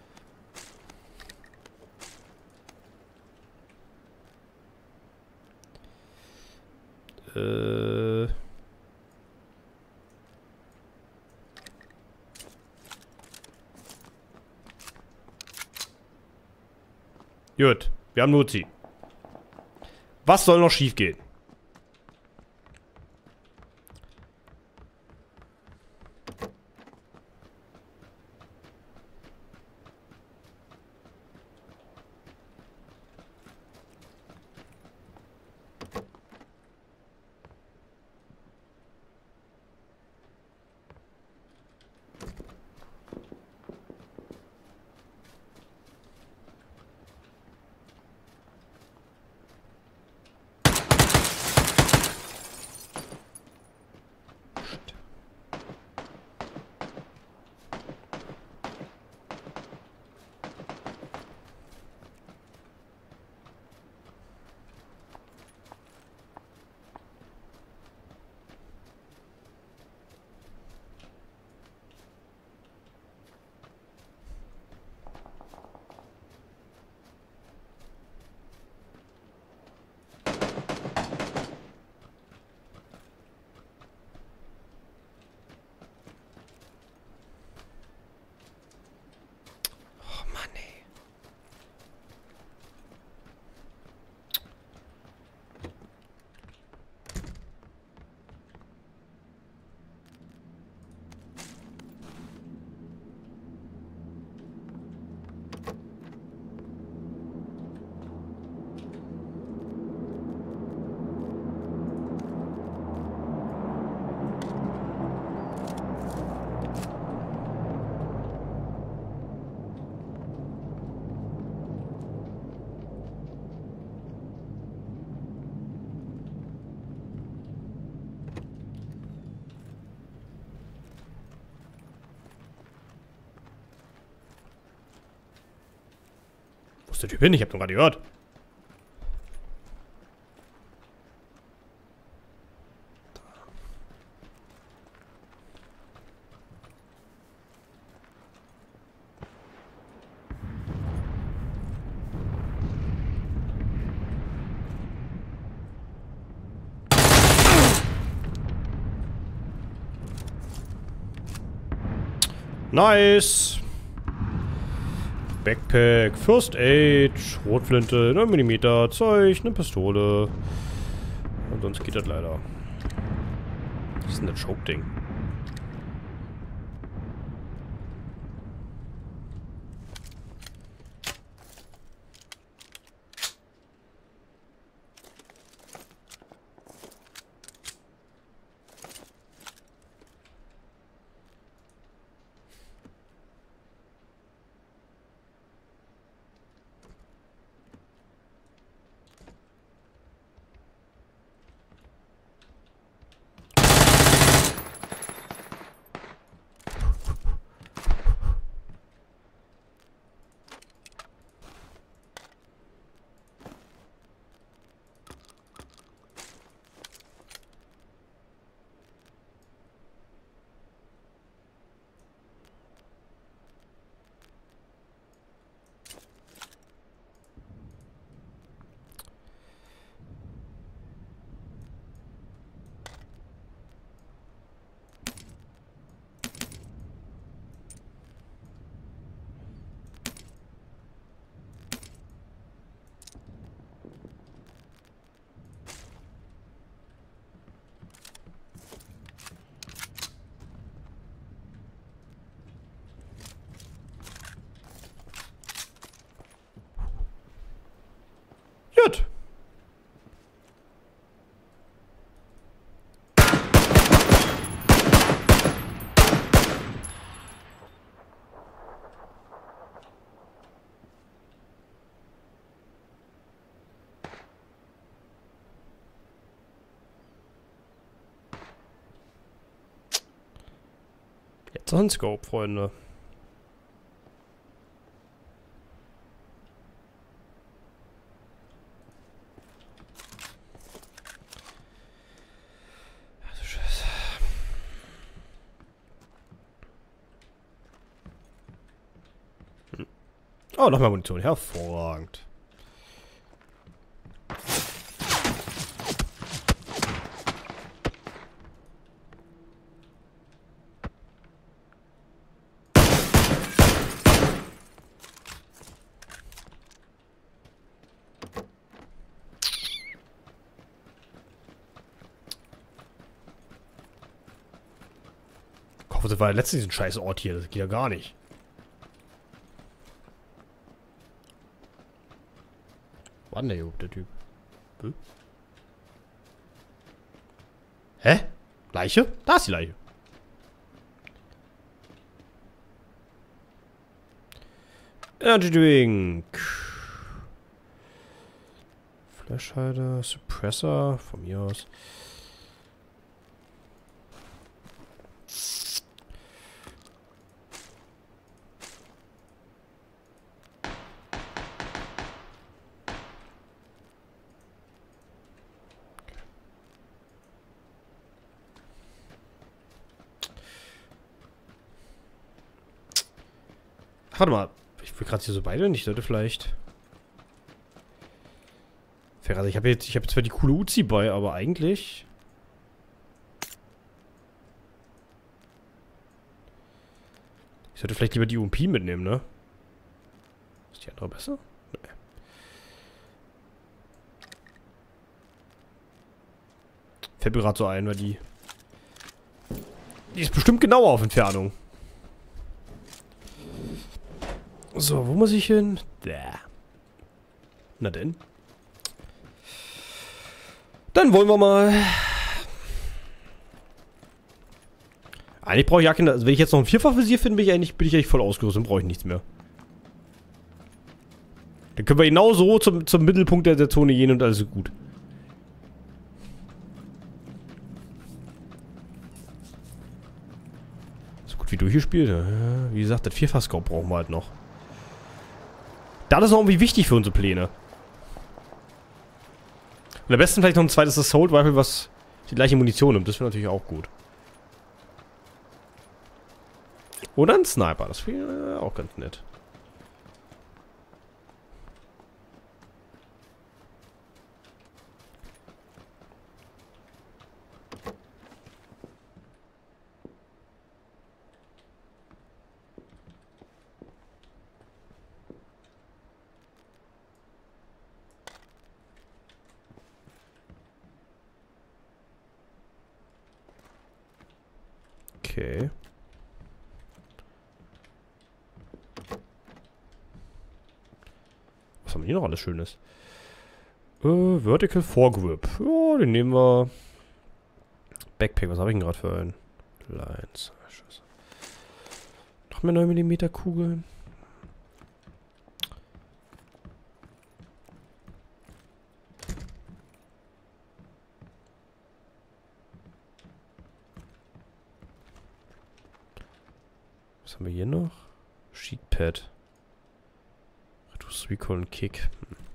Äh. Gut, wir haben Nuzi. Was soll noch schief gehen? ist der Typ hin? Ich hab doch gerade gehört. Nice. Backpack, First Aid, Schrotflinte, neun Millimeter, Zeug, eine Pistole. Und sonst geht das leider. Was ist denn das Choke-Ding? Gut. Jetzt noch ein Scope, Freunde. Oh, nochmal Munition. Hervorragend. Ich hoffe, das war letztens ein scheiß Ort hier. Das geht ja gar nicht. Wann der überhaupt, der Typ? Hm? Hä? Leiche? Da ist die Leiche. Energy Drink. Flashhider, Suppressor, von mir aus. Warte mal, ich will gerade hier so beide nicht, sollte vielleicht. Also ich habe jetzt, ich habe zwar die coole Uzi bei, aber eigentlich. Ich sollte vielleicht lieber die U M P mitnehmen, ne? Ist die andere besser? Nee. Fällt mir gerade so ein, weil die. Die ist bestimmt genauer auf Entfernung. So, wo muss ich hin? Da. Na denn. Dann wollen wir mal. Eigentlich brauche ich ja keine. Also wenn ich jetzt noch ein Vierfachvisier finde, bin ich eigentlich, bin ich eigentlich voll ausgerüstet und brauche ich nichts mehr. Dann können wir genau so zum, zum Mittelpunkt der, der Zone gehen und alles ist gut. So gut wie durchgespielt. Ja, wie gesagt, das Vierfachscope brauchen wir halt noch. das ist noch irgendwie wichtig für unsere Pläne. Und am besten vielleicht noch ein zweites Assault Rifle, was die gleiche Munition nimmt. Das wäre natürlich auch gut. Oder ein Sniper. Das wäre auch ganz nett. Okay. Was haben wir hier noch alles Schönes? Äh, Vertical Foregrip. Ja, den nehmen wir. Backpack, was habe ich denn gerade für einen? Lines. Scheiße. Noch mehr neun Millimeter Kugeln. Was haben wir hier noch? Sheetpad. Reduce Recoil und Kick.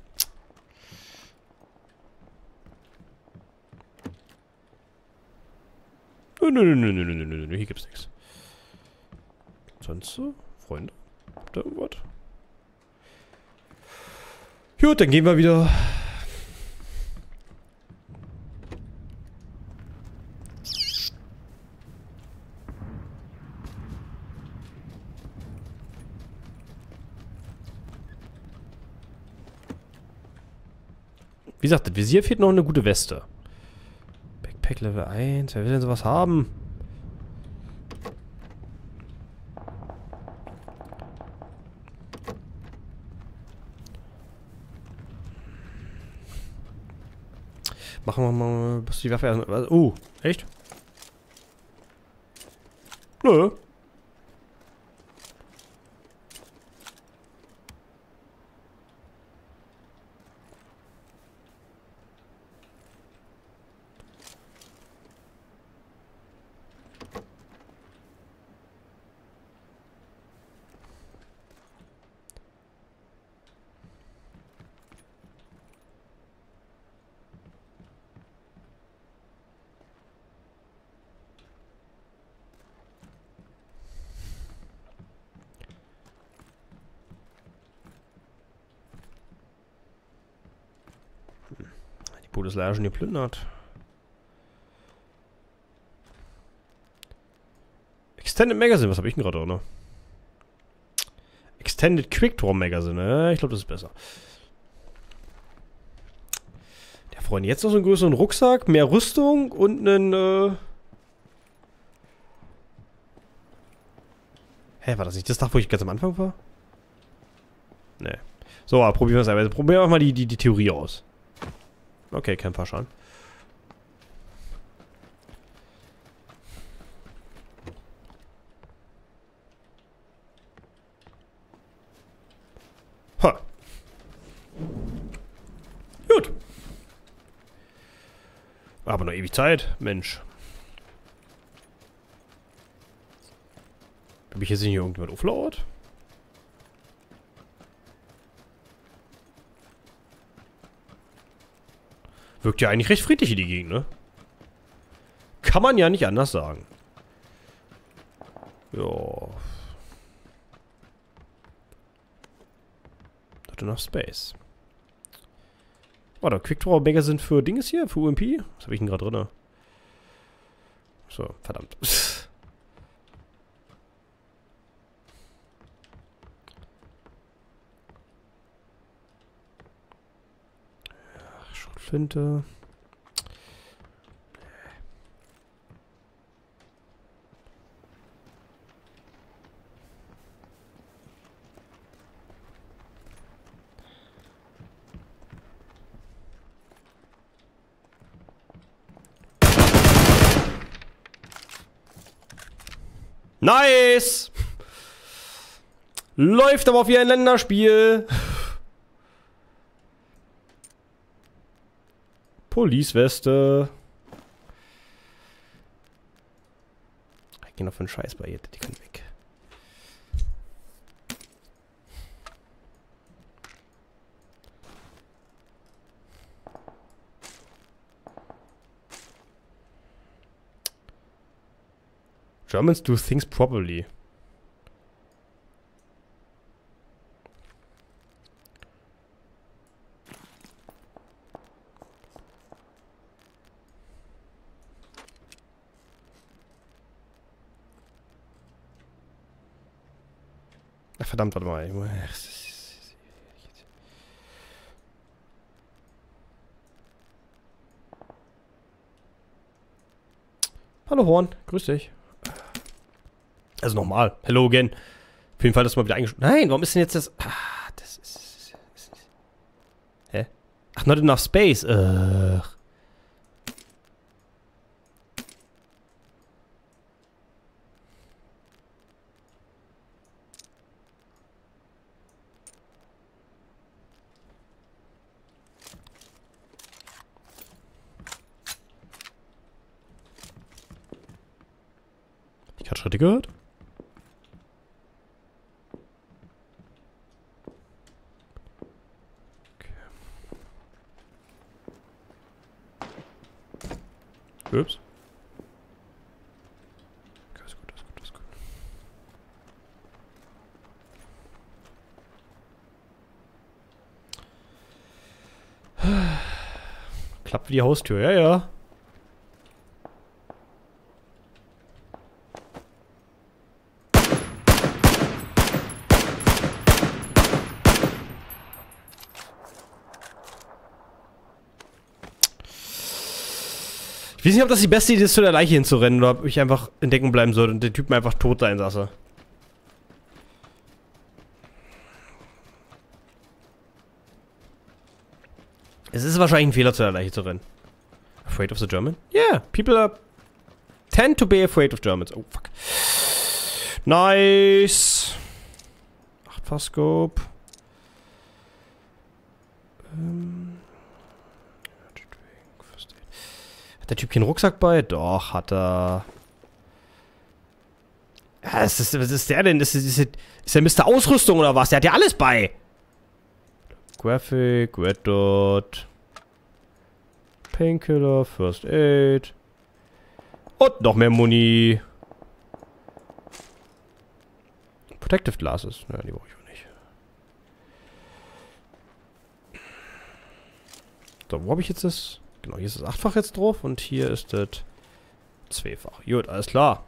Nö, nö, nö, nö, nö, nö, nö, nö, hier gibt's nichts. Sonst so? Freunde? Habt ihr irgendwas? Gut, dann gehen wir wieder. Wie gesagt, das Visier fehlt noch eine gute Weste. Backpack Level eins. Wer will denn sowas haben? Machen wir mal was die Waffe erstmal. Oh, echt? Nö. Die Bude ist leider schon geplündert. Extended Magazine, was habe ich denn gerade, oder? Extended Quick Draw Magazine, ja, ich glaube, das ist besser. Der Freund, jetzt noch so einen größeren Rucksack, mehr Rüstung und einen, äh... Hä, war das nicht das Dach, wo ich ganz am Anfang war? Nee. So, aber probieren wir es einmal. Probieren wir mal die, die, die Theorie aus. Okay, kein Fahrschein. Ha. Gut. Aber noch ewig Zeit, Mensch. Habe ich jetzt nicht irgendjemand auflaut? Wirkt ja eigentlich recht friedlich in die Gegend, ne? Kann man ja nicht anders sagen. Ja. Not enough space. Warte, Quick Draw Magazine für Dinges hier? Für U M P? Was habe ich denn gerade drin? So, verdammt. Schrotflinte. Nice! Läuft aber wie ein Länderspiel. Police-Weste. Ich geh noch für einen Scheiß bei ihr. Die können weg. Germans do things properly. Ach, verdammt, warte mal. Hallo Horn, grüß dich. Also nochmal. Hello again. Auf jeden Fall, dass du mal wieder eingeschaltet. Nein, warum ist denn jetzt das... Ah, das ist... ist, ist hä? Ach, not enough space. Ugh. Ich habe Schritte gehört. Okay. Ups. Okay, ist gut, ist gut, ist gut. Klappt wie die Haustür, ja, ja. Ich weiß nicht, ob das die beste Idee ist, zu der Leiche hinzurennen oder ob ich einfach in Deckung bleiben sollte und der Typ mir einfach tot sein lasse. Es ist wahrscheinlich ein Fehler, zu der Leiche zu rennen. Afraid of the German? Yeah, people are tend to be afraid of Germans. Oh, fuck. Nice. Achtfach-Scope. Ähm... Hat der Typ keinen Rucksack bei? Doch, hat er. Ja, was ist, was ist der denn? Das ist, ist, ist der Mister Ausrüstung oder was? Der hat ja alles bei. Graphic, Red Dot. Painkiller, First Aid. Und noch mehr Muni. Protective Glasses. Naja, die brauche ich auch nicht. So, wo habe ich jetzt das? Genau, hier ist das achtfach jetzt drauf und hier ist das zweifach. Gut, alles klar.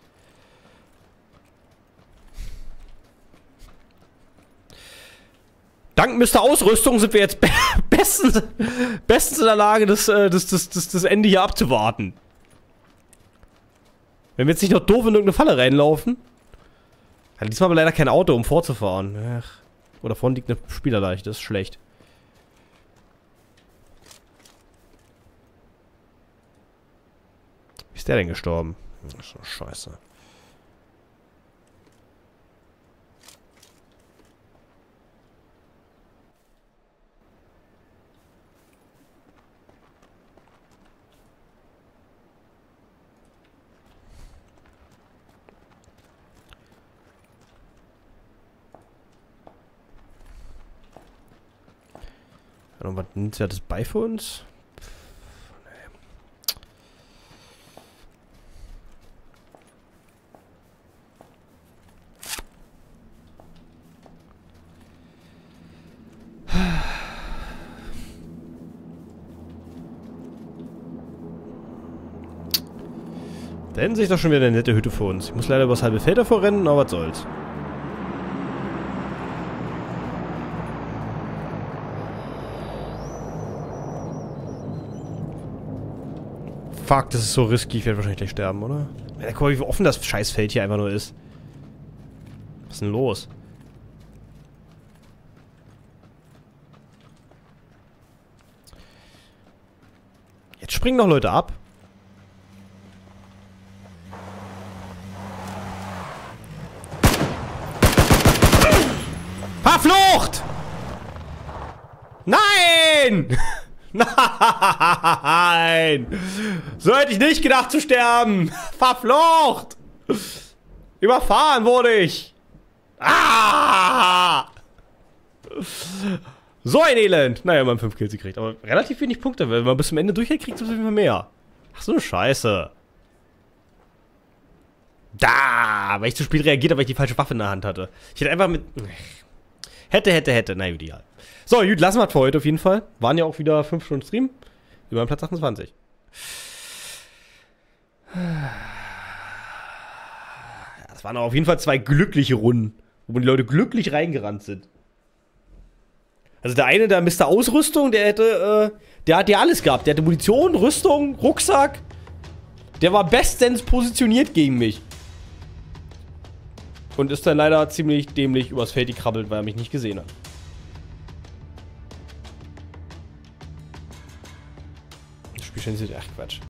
Dank Mister Ausrüstung sind wir jetzt be bestens, bestens in der Lage, das, äh, das, das, das, das Ende hier abzuwarten. Wenn wir jetzt nicht noch doof in irgendeine Falle reinlaufen. Ja, diesmal aber leider kein Auto, um vorzufahren. Ach. Oder vorne liegt eine Spielerleiche, das ist schlecht. Wie ist der denn gestorben? Das ist so scheiße. Und was nimmt ja das bei für uns? Da hinten sehe ich doch schon wieder eine nette Hütte für uns. Ich muss leider übers halbe Feld davor rennen, aber was soll's. Fuck, das ist so risky. Ich werde wahrscheinlich gleich sterben, oder? Ja, guck mal, wie offen das Scheißfeld hier einfach nur ist. Was ist denn los? Jetzt springen noch Leute ab. Verflucht! Nein! Nein! So hätte ich nicht gedacht zu sterben! Verflucht! Überfahren wurde ich! Ah! So ein Elend! Naja, man fünf Kills gekriegt, aber relativ wenig Punkte. Wenn man bis zum Ende durchhält, kriegt man auf jeden Fall mehr. Ach so eine Scheiße. Da, weil ich zu spät reagiert habe, weil ich die falsche Waffe in der Hand hatte. Ich hätte einfach mit... Hätte, hätte, hätte. Na gut, egal. So, gut, lassen wir es für heute auf jeden Fall. Waren ja auch wieder fünf Stunden Stream. Über den Platz achtundzwanzig. Das waren auf jeden Fall zwei glückliche Runden, wo die Leute glücklich reingerannt sind. Also der eine, der Mister Ausrüstung, der hätte, äh, der hat ja alles gehabt. Der hatte Munition, Rüstung, Rucksack. Der war bestens positioniert gegen mich. Und ist dann leider ziemlich dämlich übers Feld gekrabbelt, weil er mich nicht gesehen hat. Das Spiel scheint sich... Ach, Quatsch.